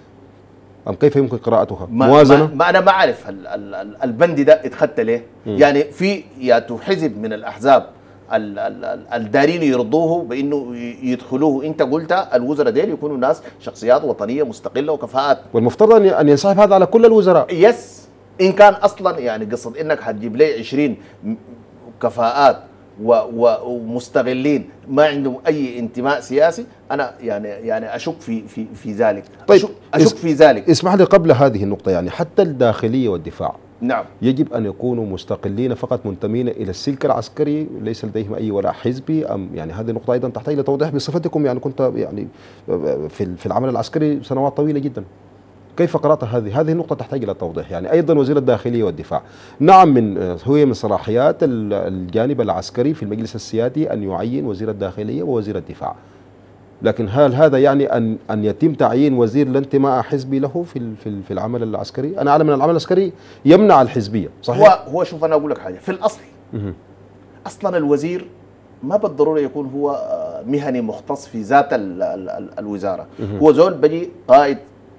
أم كيف يمكن قراءتها؟ ما موازنة؟ ما, ما انا ما اعرف ال- ال- ال- البند ده اتخذت ليه؟ يعني في ياتوا حزب من الاحزاب ال- ال- ال- الدارين يرضوه بانه ي- يدخلوه. انت قلت الوزراء ديل يكونوا ناس شخصيات وطنيه مستقله وكفاءات. والمفترض أن أن ينسحب هذا على كل الوزراء. يس، ان كان اصلا يعني قصه انك حتجيب لي عشرين م- كفاءات و- و- ومستغلين ما عندهم اي انتماء سياسي، انا يعني يعني اشك في في في ذلك. طيب، اشك, أشك اس- في ذلك. اسمح لي قبل هذه النقطة، يعني حتى الداخلية والدفاع نعم. يجب أن يكونوا مستقلين فقط منتمين إلى السلك العسكري، ليس لديهم أي ولاء حزبي، أم يعني هذه النقطة أيضا تحتاج إلى توضيح بصفتكم يعني كنت يعني في في العمل العسكري سنوات طويلة جدا. كيف قرأت هذه هذه النقطة تحتاج إلى توضيح. يعني أيضا وزير الداخلية والدفاع نعم من هو من صلاحيات ال- الجانب العسكري في المجلس السيادي أن يعين وزير الداخلية ووزير الدفاع، لكن هل هذا يعني أن أن يتم تعيين وزير لا انتماء حزبي له في ال- في ال- في العمل العسكري؟ أنا أعلم أن العمل العسكري يمنع الحزبية، هو صحيح؟ هو شوف انا اقول لك حاجه، في الاصل مهم. اصلا الوزير ما بالضروره يكون هو آه، مهني مختص في ذات ال ال ال الوزاره. هو زول بجي قائد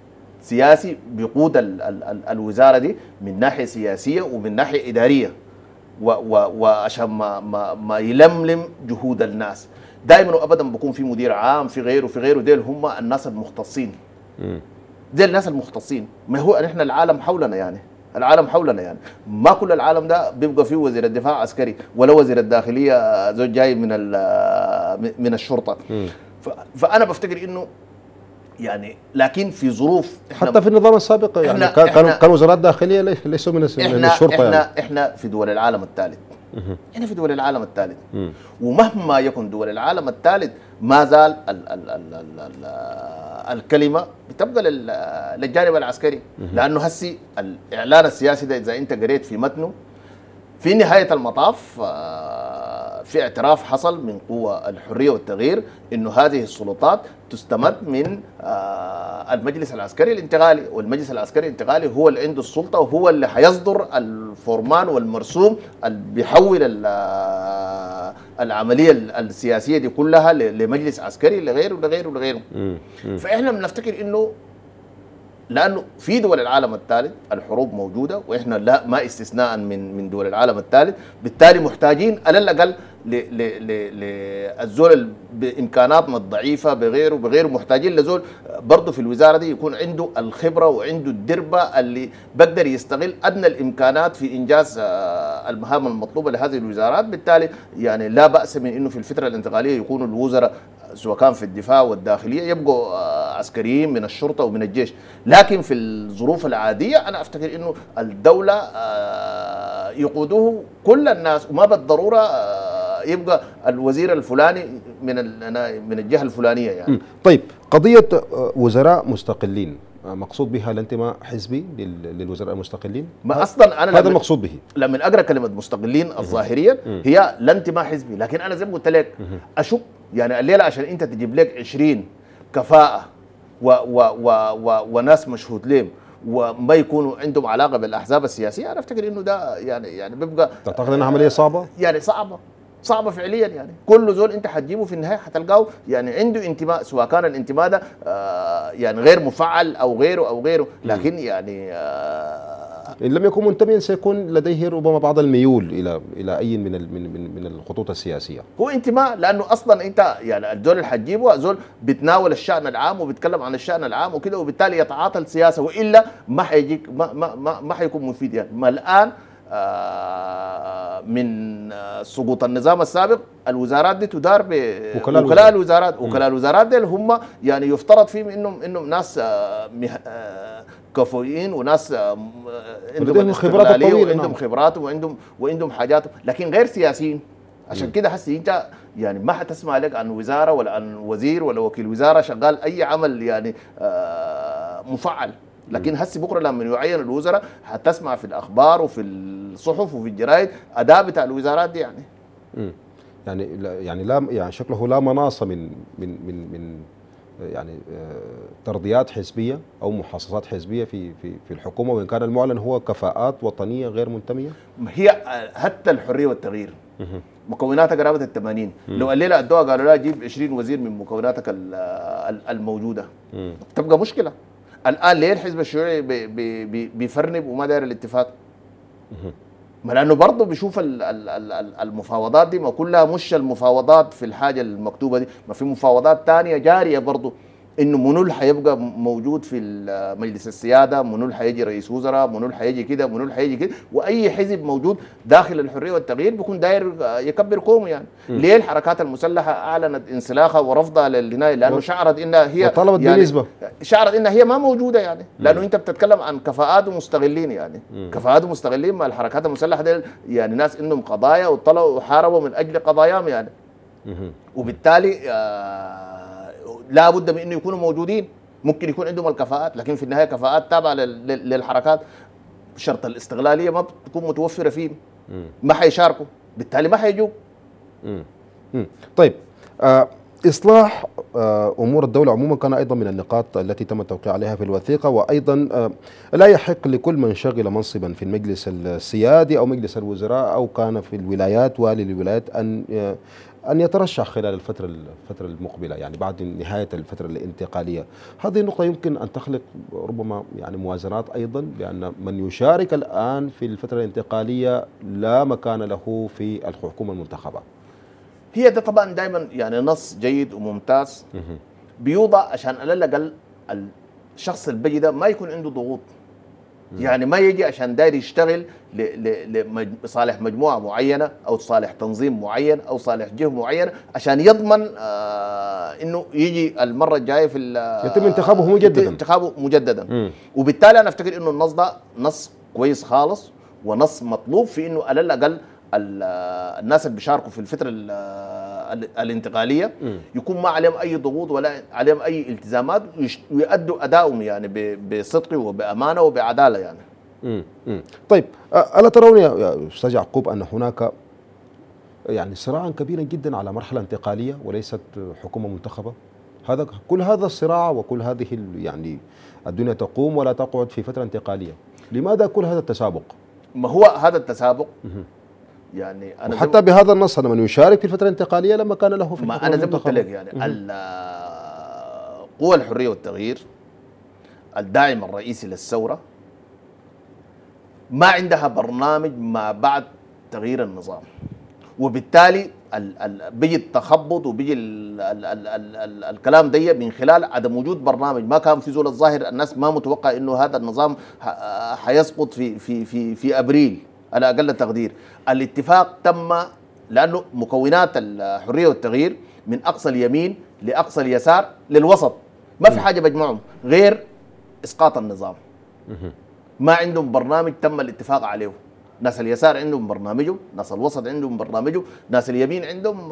سياسي بيقود ال ال ال الوزاره دي من ناحيه سياسيه ومن ناحيه اداريه، و- و- وعشان ما ما ما يلملم جهود الناس. دائما وابدا بكون في مدير عام في غيره في غيره، ديل هم الناس المختصين. مم. ديل الناس المختصين. ما هو نحن العالم حولنا يعني، العالم حولنا يعني ما كل العالم ده بيبقى فيه وزير الدفاع عسكري ولا وزير الداخليه زوج جاي من ال- من الشرطه. مم. ف- فانا بفتكر انه يعني لكن في ظروف إحنا- حتى في النظام السابق يعني إحنا- كان- كانوا إحنا- كانوا وزراء داخلية ليس- ليسوا من الس- من احنا الشرطة احنا يعني. احنا في دول العالم الثالث. مهم. احنا في دول العالم الثالث، مم. ومهما يكن دول العالم الثالث ما زال ال ال ال ال ال الكلمه بتبقى لل- للجانب العسكري، لانه هسي الاعلان السياسي ده اذا انت قريت في متنه في نهايه المطاف آه، في اعتراف حصل من قوى الحريه والتغيير انه هذه السلطات تستمد من آه، المجلس العسكري الانتقالي، والمجلس العسكري الانتقالي هو اللي عنده السلطه وهو اللي حيصدر الفورمان والمرسوم اللي بيحول ال- آه، العمليه السياسيه دي كلها ل- لمجلس عسكري لغيره لغيره لغيره. مم. مم. فاحنا بنفتكر انه لانه في دول العالم الثالث الحروب موجوده، واحنا لا ما استثناء من من دول العالم الثالث، بالتالي محتاجين على الاقل للزول بامكاناتنا الضعيفه بغيره بغيره محتاجين لزول برضه في الوزاره دي يكون عنده الخبره وعنده الدربه اللي بقدر يستغل ادنى الامكانات في انجاز آه، المهام المطلوبه لهذه الوزارات. بالتالي يعني لا باس من انه في الفتره الانتقاليه يكونوا الوزراء سواء كان في الدفاع والداخليه يبقوا آه، عسكريين من الشرطه ومن الجيش، لكن في الظروف العاديه انا افتكر انه الدوله آه، يقوده كل الناس، وما بالضروره آه، يبقى الوزير الفلاني من ال- من الجهه الفلانيه يعني. مم. طيب، قضية آه، وزراء مستقلين مقصود بها الانتماء حزبي للوزراء المستقلين؟ ما اصلا انا هذا المقصود به. لما اقرا كلمه مستقلين الظاهريا هي لا انتماء حزبي، لكن انا زي ما قلت لك اشك يعني الليله عشان انت تجيب لك عشرين كفاءه و و و و وناس مشهود لهم وما يكونوا عندهم علاقه بالاحزاب السياسيه، انا افتكر انه ده يعني يعني بيبقى تعتقد انها عمليه صعبه؟ يعني صعبه صعبه فعليا. يعني كل زول انت حتجيبه في النهايه حتلقاه يعني عنده انتماء، سواء كان الانتماء ده آه يعني غير مفعل او غيره او غيره، لكن يعني آه ان لم يكن منتميا سيكون لديه ربما بعض الميول الى الى اي من من من, من الخطوط السياسيه. هو انتماء لانه اصلا انت يعني الزول اللي حتجيبه زول بيتناول الشان العام وبيتكلم عن الشان العام وكده، وبالتالي يتعاطى السياسه، والا ما حيجيك ما ما ما, ما حيكون مفيد. يعني ما الان آه من آه سقوط النظام السابق الوزارات دي تدار بوكلاء وكلاء الوزارات. وكلاء الوزارات دي هم يعني يفترض فيهم انهم انهم ناس آه آه كفؤين وناس آه عندهم خبرات طويله، وعندهم خبرات وعندهم وعندهم حاجات، لكن غير سياسيين. عشان كده حسي انت يعني ما حتسمع لك عن وزاره ولا عن وزير ولا وكيل وزاره شغال اي عمل يعني آه مفعل. لكن هسي بكره لما يعين الوزراء حتسمع في الاخبار وفي الصحف وفي الجرايد اداء بتاع الوزارات دي. يعني امم يعني لا يعني لا يعني شكله لا مناص من من من من يعني ترضيات حزبيه او محاصصات حزبيه في في في الحكومه، وان كان المعلن هو كفاءات وطنيه غير منتميه. هي حتى الحريه والتغيير مكوناتها قرابه ال ثمانين، لو الليله ادوها قالوا لها جيب عشرين وزير من مكوناتك الموجوده مم. تبقى مشكله. الان ليه الحزب الشيوعي بي بي بيفرنب وما داير الاتفاق؟ ما لانه برضه بيشوف المفاوضات دي ما كلها مش المفاوضات في الحاجه المكتوبه دي، ما في مفاوضات ثانيه جاريه برضه، انه منو اللي حيبقى موجود في مجلس السياده، منو اللي حيجي رئيس وزراء، منو اللي حيجي كده، منو اللي حيجي كده. واي حزب موجود داخل الحريه والتغيير بيكون داير يكبر قومه. يعني م. ليه الحركات المسلحه اعلنت انسلاخها ورفضها للهنايه؟ لانه شعرت انها هي وطلبت يعني بنسبه شعرت انها هي ما موجوده. يعني لانه م. انت بتتكلم عن كفاءات ومستغلين. يعني م. كفاءات ومستغلين مع الحركات المسلحه دي، يعني ناس عندهم قضايا وطلعوا وحاربوا من اجل قضاياهم. يعني م. وبالتالي آه لا بد من انه يكونوا موجودين. ممكن يكون عندهم الكفاءات، لكن في النهايه كفاءات تابعه للحركات، شرط الاستغلاليه ما بتكون متوفره فيهم، ما حيشاركوا، بالتالي ما حيجوا. طيب آه اصلاح آه امور الدوله عموما كان ايضا من النقاط التي تم التوقيع عليها في الوثيقه، وايضا آه لا يحق لكل من شغل منصبا في المجلس السيادي او مجلس الوزراء او كان في الولايات والي الولايات ان آه أن يترشح خلال الفترة الفترة المقبلة، يعني بعد نهاية الفترة الانتقالية. هذه النقطة يمكن أن تخلق ربما يعني موازنات أيضا، بأن من يشارك الآن في الفترة الانتقالية لا مكان له في الحكومة المنتخبة. هي ده طبعا دائما يعني نص جيد وممتاز بيوضع عشان على الأقل الشخص اللي بيجي ده ما يكون عنده ضغوط. يعني ما يجي عشان داير يشتغل لصالح مجموعه معينه او صالح تنظيم معين او صالح جهه معينه عشان يضمن آه انه يجي المره الجايه في يتم انتخابه مجددا انتخابه مجددا مم. وبالتالي انا افتكر انه النص ده نص كويس خالص ونص مطلوب في انه على الاقل الناس اللي بيشاركوا في الفتره الانتقاليه م. يكون ما عليهم اي ضغوط ولا عليهم اي التزامات ويؤدوا ادائهم يعني بصدق وبامانه وبعداله. يعني م. م. طيب الا ترون يا استاذ يعقوب ان هناك يعني صراعا كبيرا جدا على مرحله انتقاليه وليست حكومه منتخبه؟ هذا كل هذا الصراع وكل هذه يعني الدنيا تقوم ولا تقعد في فتره انتقاليه، لماذا كل هذا التسابق؟ ما هو هذا التسابق م. يعني أنا وحتى بهذا النص أنا من يشارك في الفترة الانتقالية لما كان له في ما أنا زي ما قلت لك يعني قوى الحرية والتغيير الداعم الرئيسي للثورة ما عندها برنامج ما بعد تغيير النظام، وبالتالي ال ال بيجي التخبط وبيجي ال ال ال ال ال الكلام ده من خلال عدم وجود برنامج. ما كان في زول الظاهر الناس ما متوقع إنه هذا النظام حيسقط في في في في أبريل على أقل تقدير. الاتفاق تم لأنه مكونات الحرية والتغيير من أقصى اليمين لأقصى اليسار للوسط، ما في حاجة بجمعهم غير إسقاط النظام. ما عندهم برنامج تم الاتفاق عليه. ناس اليسار عندهم برنامجهم، ناس الوسط عندهم برنامجهم، ناس اليمين عندهم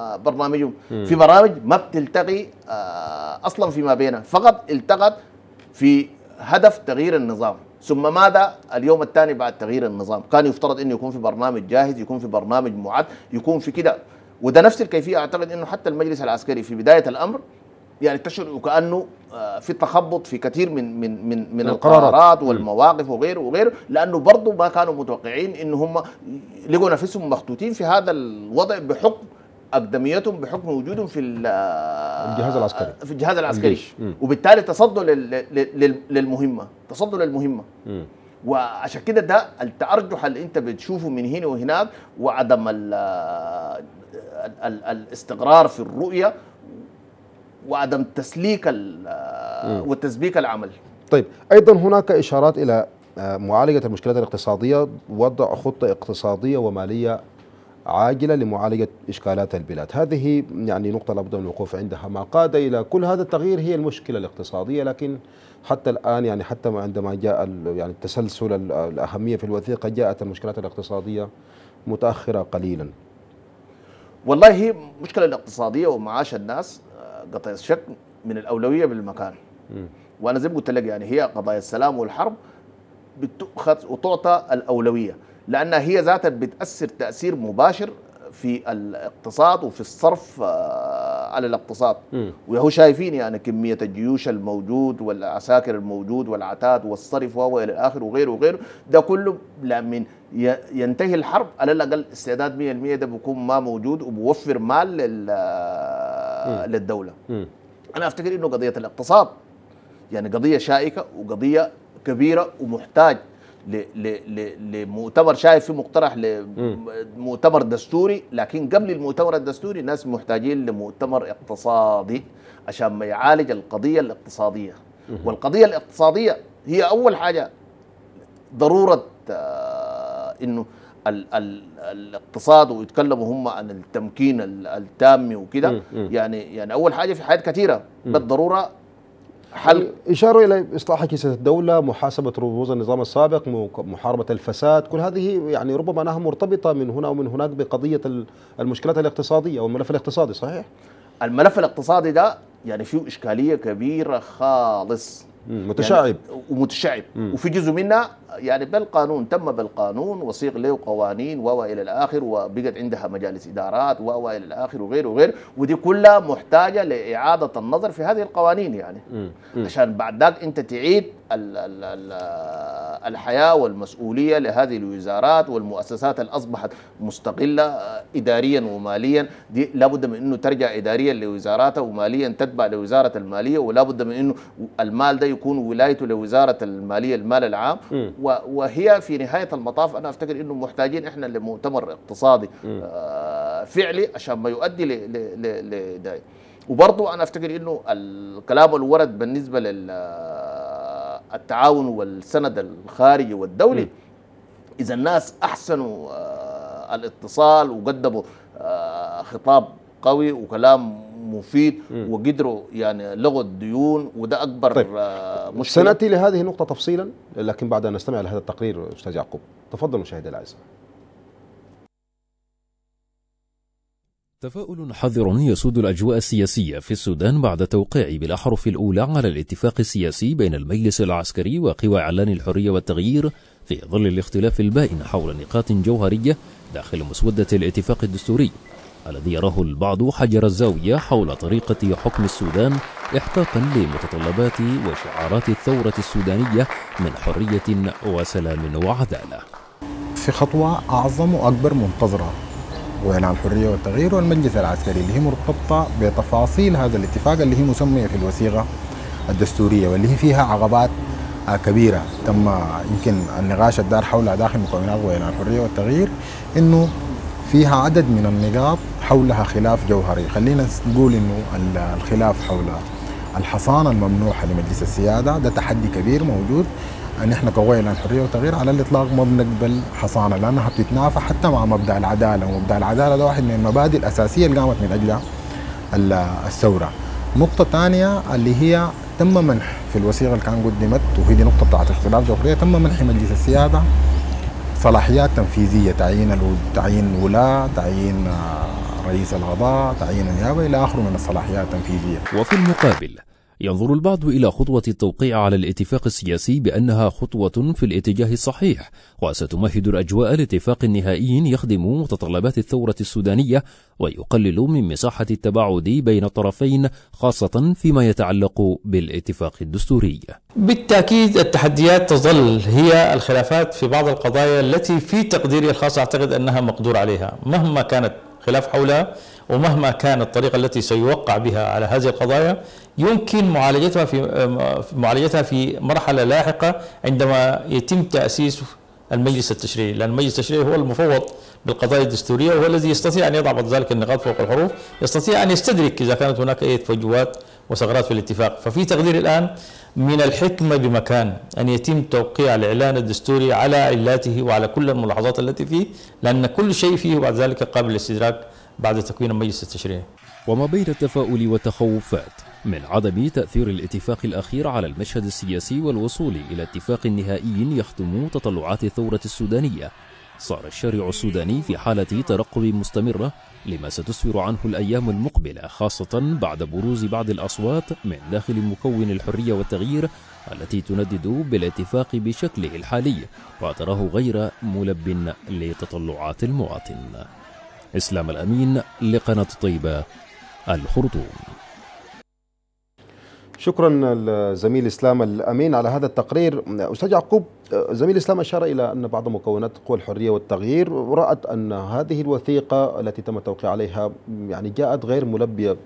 برنامجهم. في برامج ما بتلتقي أصلا فيما بينها، فقط التقت في هدف تغيير النظام. ثم ماذا اليوم الثاني بعد تغيير النظام؟ كان يفترض انه يكون في برنامج جاهز، يكون في برنامج معد، يكون في كده. وده نفس الكيفيه اعتقد انه حتى المجلس العسكري في بدايه الامر يعني تشعر وكانه في تخبط في كثير من من من من القرارات والمواقف وغيره وغيره، لانه برضه ما كانوا متوقعين انه هم لقوا نفسهم مخطوطين في هذا الوضع بحكم اقدميتهم، بحكم وجودهم في الجهاز العسكري في الجهاز العسكري، وبالتالي تصدوا للمهمه، تصدوا للمهمه. م. وعشان كده ده التأرجح اللي انت بتشوفه من هنا وهناك، وعدم ال ال الاستقرار في الرؤيه، وعدم تسليك وتسبيك العمل. طيب، ايضا هناك اشارات الى معالجه المشكلات الاقتصاديه، وضع خطه اقتصاديه وماليه عاجله لمعالجه اشكالات البلاد. هذه يعني نقطه لابد من الوقوف عندها. ما قاد الى كل هذا التغيير هي المشكله الاقتصاديه، لكن حتى الان يعني حتى عندما جاء يعني التسلسل الاهميه في الوثيقه جاءت المشكلات الاقتصاديه متاخره قليلا. والله هي المشكله الاقتصاديه ومعاش الناس قطع الشك من الاولويه بالمكان. م. وانا زي ما قلت لك يعني هي قضايا السلام والحرب بتؤخذ وتعطى الاولويه، لانها هي ذاتها بتاثر تاثير مباشر في الاقتصاد وفي الصرف على الاقتصاد. وهو شايفين يعني كميه الجيوش الموجود والعساكر الموجود والعتاد والصرف والى اخره وغيره وغيره، ده كله لمن ينتهي الحرب على الاقل استعداد مئة بالمئة ده بيكون ما موجود، وبوفر مال للدوله. م. انا افتكر انه قضيه الاقتصاد يعني قضيه شائكه وقضيه كبيره ومحتاج لمؤتمر، شايف في مقترح لمؤتمر دستوري، لكن قبل المؤتمر الدستوري الناس محتاجين لمؤتمر اقتصادي عشان ما يعالج القضيه الاقتصاديه. والقضيه الاقتصاديه هي اول حاجه ضروره آه انه ال ال الاقتصاد، ويتكلموا هم عن التمكين التام وكده، يعني يعني اول حاجه في حاجات كثيره بالضروره حل. إشاروا إلى إصلاح كيسة الدولة، محاسبة رموز النظام السابق، محاربة الفساد، كل هذه يعني ربما أنها مرتبطة من هنا ومن هناك بقضية المشكلات الاقتصادية والملف الاقتصادي، صحيح؟ الملف الاقتصادي ده يعني فيه إشكالية كبيرة خالص، متشعب يعني ومتشعب، وفي جزء منها يعني بالقانون تم بالقانون وصيغ له قوانين والى الاخر، وبقت عندها مجالس ادارات والى الاخر وغيره وغيره، ودي كلها محتاجه لاعاده النظر في هذه القوانين يعني م. م. عشان بعد ذاك انت تعيد ال ال ال الحياه والمسؤوليه لهذه الوزارات والمؤسسات اللي اصبحت مستقله اداريا وماليا، دي لابد من انه ترجع اداريا لوزاراتها وماليا تتبع لوزاره الماليه، ولابد من انه المال ده يكون ولايته لوزاره الماليه المال العام. م. وهي في نهايه المطاف انا افتكر انه محتاجين احنا لمؤتمر اقتصادي آه فعلي عشان ما يؤدي ل ل وبرضه انا افتكر انه الكلام اللي ورد بالنسبه للتعاون والسند الخارجي والدولي، م. اذا الناس احسنوا آه الاتصال وقدموا آه خطاب قوي وكلام مفيد م. وقدروا يعني لغوا الديون، وده اكبر طيب. آه مشكله. سناتي لهذه النقطه تفصيلا، لكن بعد ان نستمع لهذا التقرير استاذ يعقوب. تفضل مشاهدي الاعزاء. تفاؤل حذر يسود الاجواء السياسيه في السودان بعد توقيع بالاحرف الاولى على الاتفاق السياسي بين المجلس العسكري وقوى اعلان الحريه والتغيير، في ظل الاختلاف البائن حول نقاط جوهريه داخل مسوده الاتفاق الدستوري الذي يراه البعض حجر الزاوية حول طريقة حكم السودان إحقاقا لمتطلبات وشعارات الثورة السودانية من حرية وسلام وعدالة. في خطوة أعظم وأكبر منتظرة وإعلان الحرية والتغيير والمجلس العسكري، اللي هي مرتبطة بتفاصيل هذا الاتفاق اللي هي مسمية في الوثيقة الدستورية، واللي هي فيها عقبات كبيرة تم يمكن النقاش الدار حولها داخل مكونات وإعلان الحرية والتغيير، إنه فيها عدد من النقاط حولها خلاف جوهري. خلينا نقول انه الخلاف حول الحصانه الممنوحه لمجلس السياده ده تحدي كبير موجود، ان احنا كقوى اعلان الحريه والتغيير على الاطلاق ما بنقبل حصانه، لانها بتتنافى حتى مع مبدا العداله، ومبدا العداله ده واحد من المبادئ الاساسيه اللي قامت من اجلها الثوره. نقطه ثانيه اللي هي تم منح في الوثيقه اللي كان قدمت، وهي دي نقطه بتاعت اختلاف جوهريه، تم منح مجلس السياده صلاحيات تنفيذيه، تعيين تعيين ولاة، تعيين رئيس القضاء، تعيين النيابه الى اخره من الصلاحيات التنفيذيه. وفي المقابل ينظر البعض إلى خطوة التوقيع على الاتفاق السياسي بأنها خطوة في الاتجاه الصحيح، وستمهد الأجواء لاتفاق نهائي يخدم متطلبات الثورة السودانية ويقلل من مساحة التباعد بين الطرفين، خاصة فيما يتعلق بالاتفاق الدستوري. بالتأكيد التحديات تظل هي الخلافات في بعض القضايا التي في تقديري الخاص أعتقد أنها مقدور عليها مهما كانت خلاف حولها، ومهما كانت الطريقة التي سيوقع بها على هذه القضايا يمكن معالجتها في معالجتها في مرحلة لاحقة عندما يتم تأسيس المجلس التشريعي، لأن المجلس التشريعي هو المفوض بالقضايا الدستورية وهو الذي يستطيع أن يضع بعد ذلك النقاط فوق الحروف، يستطيع أن يستدرك إذا كانت هناك أي فجوات وثغرات في الاتفاق. ففي تقدير الآن من الحكمة بمكان أن يتم توقيع الإعلان الدستوري على علاته وعلى كل الملاحظات التي فيه، لأن كل شيء فيه بعد ذلك قابل للاستدراك بعد تكوين المجلس التشريعي. وما بين التفاؤل والتخوفات من عدم تأثير الاتفاق الأخير على المشهد السياسي والوصول إلى اتفاق نهائي يخدم تطلعات الثورة السودانية، صار الشارع السوداني في حالة ترقب مستمرة لما ستسفر عنه الأيام المقبلة، خاصة بعد بروز بعض الأصوات من داخل مكون الحرية والتغيير التي تندد بالاتفاق بشكله الحالي وتراه غير ملب لتطلعات المواطن. إسلام الأمين لقناة طيبة، الخرطوم. شكرا الزميل إسلام الأمين على هذا التقرير. أستاذ يعقوب، زميل إسلام أشار إلى أن بعض مكونات قوى الحرية والتغيير رأت أن هذه الوثيقة التي تم التوقيع عليها يعني جاءت غير ملبية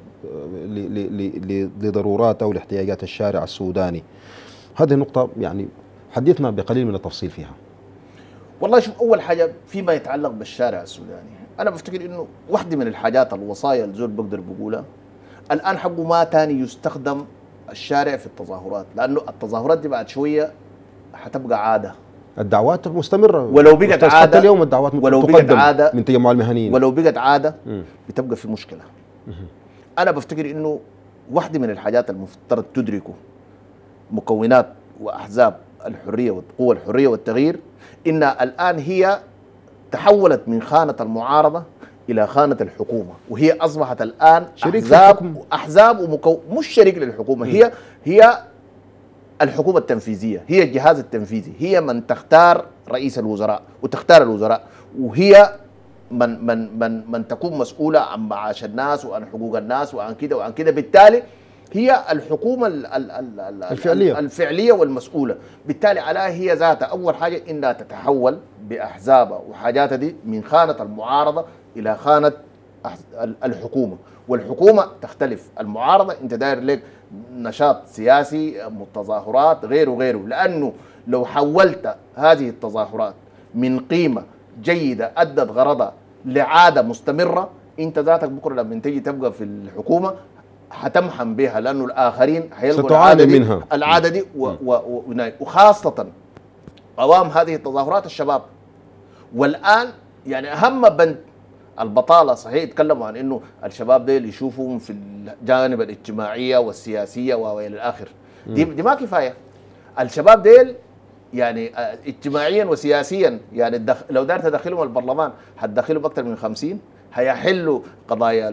لضرورات أو لاحتياجات الشارع السوداني. هذه النقطة يعني حدثنا بقليل من التفصيل فيها. والله شوف، أول حاجة فيما يتعلق بالشارع السوداني، أنا بفتكر إنه واحدة من الحاجات الوصايا الزول بقدر بقولها الآن حقه ما تاني يستخدم الشارع في التظاهرات، لأنه التظاهرات دي بعد شوية حتبقى عادة. الدعوات مستمرة، ولو بقت عادة اليوم الدعوات ولو بقت عادة من تجمع المهنيين، ولو بقت عادة م. بتبقى في مشكلة. م. أنا بفتكر إنه واحدة من الحاجات المفترض تدركه مكونات وأحزاب الحرية وقوى الحرية والتغيير إن الآن هي تحولت من خانة المعارضة إلى خانة الحكومة، وهي أصبحت الآن شريك أحزاب أحزاب ومكو... مش شريك للحكومة، م. هي هي الحكومة التنفيذية، هي الجهاز التنفيذي، هي من تختار رئيس الوزراء وتختار الوزراء، وهي من من من من تكون مسؤولة عن معاش الناس وعن حقوق الناس وعن كده وعن كده. بالتالي هي الحكومة ال ال ال الفعلية الفعلية والمسؤولة. بالتالي عليها هي ذاتها أول حاجة إنها تتحول بأحزابها وحاجاتها دي من خانة المعارضة إلى خانة الحكومة، والحكومة تختلف. المعارضة أنت داير لك نشاط سياسي، متظاهرات، غيره غيره، لأنه لو حولت هذه التظاهرات من قيمة جيدة أدت غرضها لعادة مستمرة، أنت ذاتك بكرة لما تيجي تبقى في الحكومة حتمحن بها، لأنه الآخرين حيلقوا العادة دي منها. العادة دي و و و وخاصة قوام هذه التظاهرات الشباب. والآن يعني أهم بند البطالة، صحيح يتكلموا عن إنه الشباب ديل يشوفهم في الجانب الاجتماعية والسياسية وإلى الآخر، دي, دي ما كفاية. الشباب ديل يعني اجتماعيا وسياسيا يعني الدخ... لو دار تدخلهم البرلمان هتدخلهم أكثر من خمسين، هيحلوا قضايا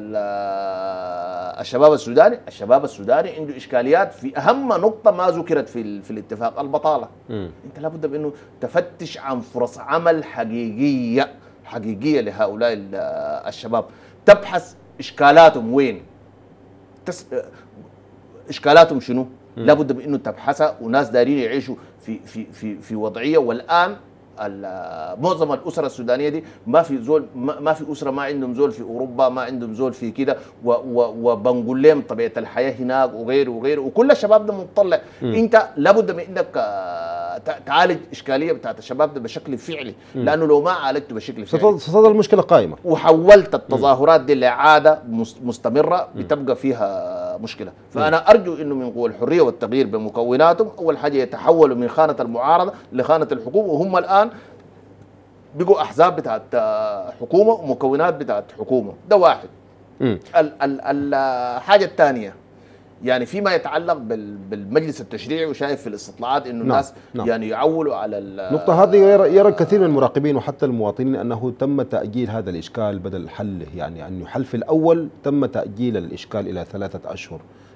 الشباب السوداني. الشباب السوداني عنده إشكاليات في أهم نقطة ما ذكرت في, في الاتفاق، البطالة. م. أنت لابد بأنه تفتش عن فرص عمل حقيقية حقيقية لهؤلاء الشباب، تبحث إشكالاتهم وين، تس... إشكالاتهم شنو، م. لابد بأنه تبحثها، وناس دارين يعيشوا في في في في وضعية. والآن معظم الأسرة السودانية دي ما في زول، ما في أسرة ما عندهم زول في أوروبا، ما عندهم زول في كده، وبنقول لهم طبيعة الحياة هناك وغيره وغيره، وكل الشباب ده مطلع. م. أنت لابد من إنك تعالج إشكالية بتاعت الشباب ده بشكل فعلي، م. لأنه لو ما عالجته بشكل فعلي ستظل المشكلة قائمة، وحولت التظاهرات دي لعادة مستمرة بتبقى فيها مشكلة. فأنا أرجو إنه من قوى الحرية والتغيير بمكوناتهم أول حاجة يتحولوا من خانة المعارضة لخانة الحكومة، وهم الآن بقوا أحزاب بتاعت حكومة ومكونات بتاعت حكومة. ده واحد. ال ال الحاجة الثانية يعني فيما يتعلق بالمجلس التشريعي، وشايف في الاستطلاعات انه الناس نعم. يعني يعولوا على النقطة هذه. يرى الكثير من المراقبين وحتى المواطنين انه تم تأجيل هذا الاشكال بدل حله، يعني ان يحل في الاول تم تأجيل الاشكال الى ثلاثة اشهر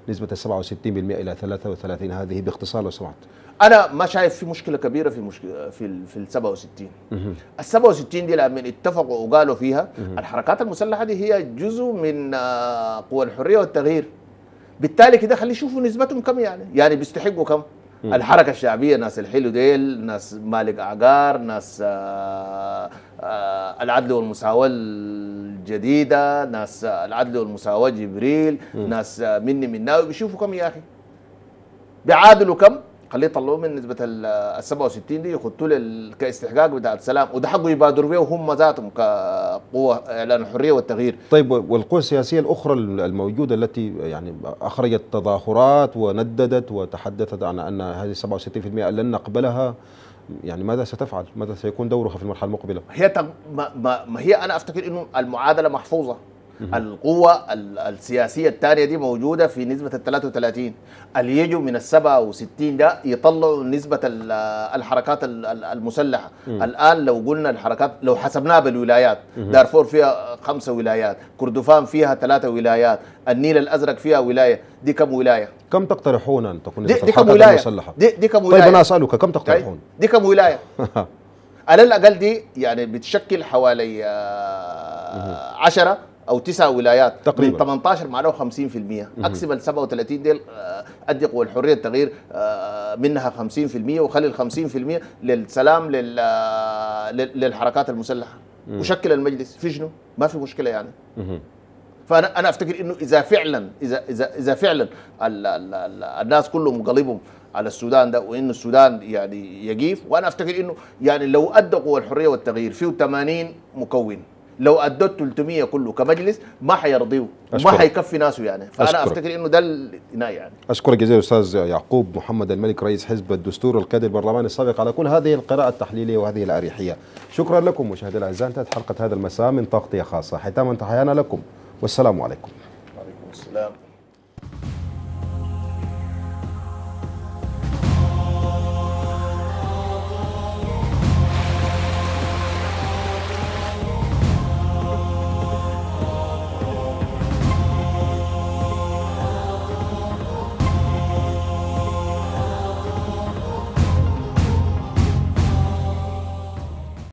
نسبة سبعة وستين بالمئة إلى ثلاثة وثلاثين، هذه باختصار لو سمحت. انا ما شايف في مشكله كبيره في مشكله في ال في ال سبعة وستين. ال سبعة وستين دي لما اتفقوا وقالوا فيها الحركات المسلحه دي هي جزء من قوى الحريه والتغيير، بالتالي كده خلي يشوفوا نسبتهم كم، يعني يعني بيستحقوا كم. مم. الحركه الشعبيه ناس الحلو ديل، ناس مالك اعقار، ناس آآ آآ العدل والمساواه الجديده، ناس العدل والمساواه جبريل، مم. ناس مني مناوي، بيشوفوا كم يا اخي، بيعادلوا كم، خليه يطلعوه من نسبه ال سبعة وستين دي يخطوا له كاستحقاق بتاع السلام، وده حقه يبادروا به هم ذاتهم كقوه اعلان الحريه والتغيير. طيب والقوى السياسيه الاخرى الموجوده التي يعني اخرجت تظاهرات ونددت وتحدثت عن ان هذه سبعة وستين بالمئة لن نقبلها، يعني ماذا ستفعل؟ ماذا سيكون دورها في المرحله المقبله؟ هي تق... ما... ما... ما هي انا افتكر انه المعادله محفوظه. القوة السياسية الثانية دي موجودة في نسبة ال ثلاثة وثلاثين، اللي يجوا من ال سبعة وستين ده يطلعوا نسبة الحركات المسلحة. مم. الآن لو قلنا الحركات لو حسبناها بالولايات، مم. دارفور فيها خمسة ولايات، كردفان فيها ثلاثة ولايات، النيل الأزرق فيها ولاية، دي كم ولاية؟ كم تقترحون أن تكون نسبة الحركات المسلحة؟ دي, دي كم ولاية؟ طيب أنا أسألك كم تقترحون؟ دي كم ولاية؟ على الأقل دي يعني بتشكل حوالي عشرة أو تسع ولايات تقريبا، من ثمانية عشر مع له خمسين بالمئة، أقسم ال سبعة وثلاثين ديل أدي قوى الحرية التغيير منها خمسين بالمئة، وخلي ال خمسين بالمئة للسلام للحركات المسلحة، وشكل المجلس في شنو؟ ما في مشكلة يعني. فأنا أنا أفتكر إنه إذا فعلا إذا إذا إذا فعلا ال ال ال الناس كلهم قلبهم على السودان ده، وإنه السودان يعني يقيف، وأنا أفتكر إنه يعني لو أدى قوى الحرية والتغيير فيه ثمانين مكون، لو أدت ثلاثمئة كله كمجلس ما حيرضيه وما حيكفي ناسه يعني. فأنا أشكرك. أفتكر إنه ده الإناء يعني. أشكرك جزيلا أستاذ يعقوب محمد الملك رئيس حزب الدستور والكادر البرلماني السابق على كل هذه القراءة التحليلية وهذه الأريحية. شكرا لكم مشاهدينا الأعزاء، انتهت حلقة هذا المساء من تغطية خاصة، ختاما تحيانا لكم والسلام عليكم. وعليكم السلام.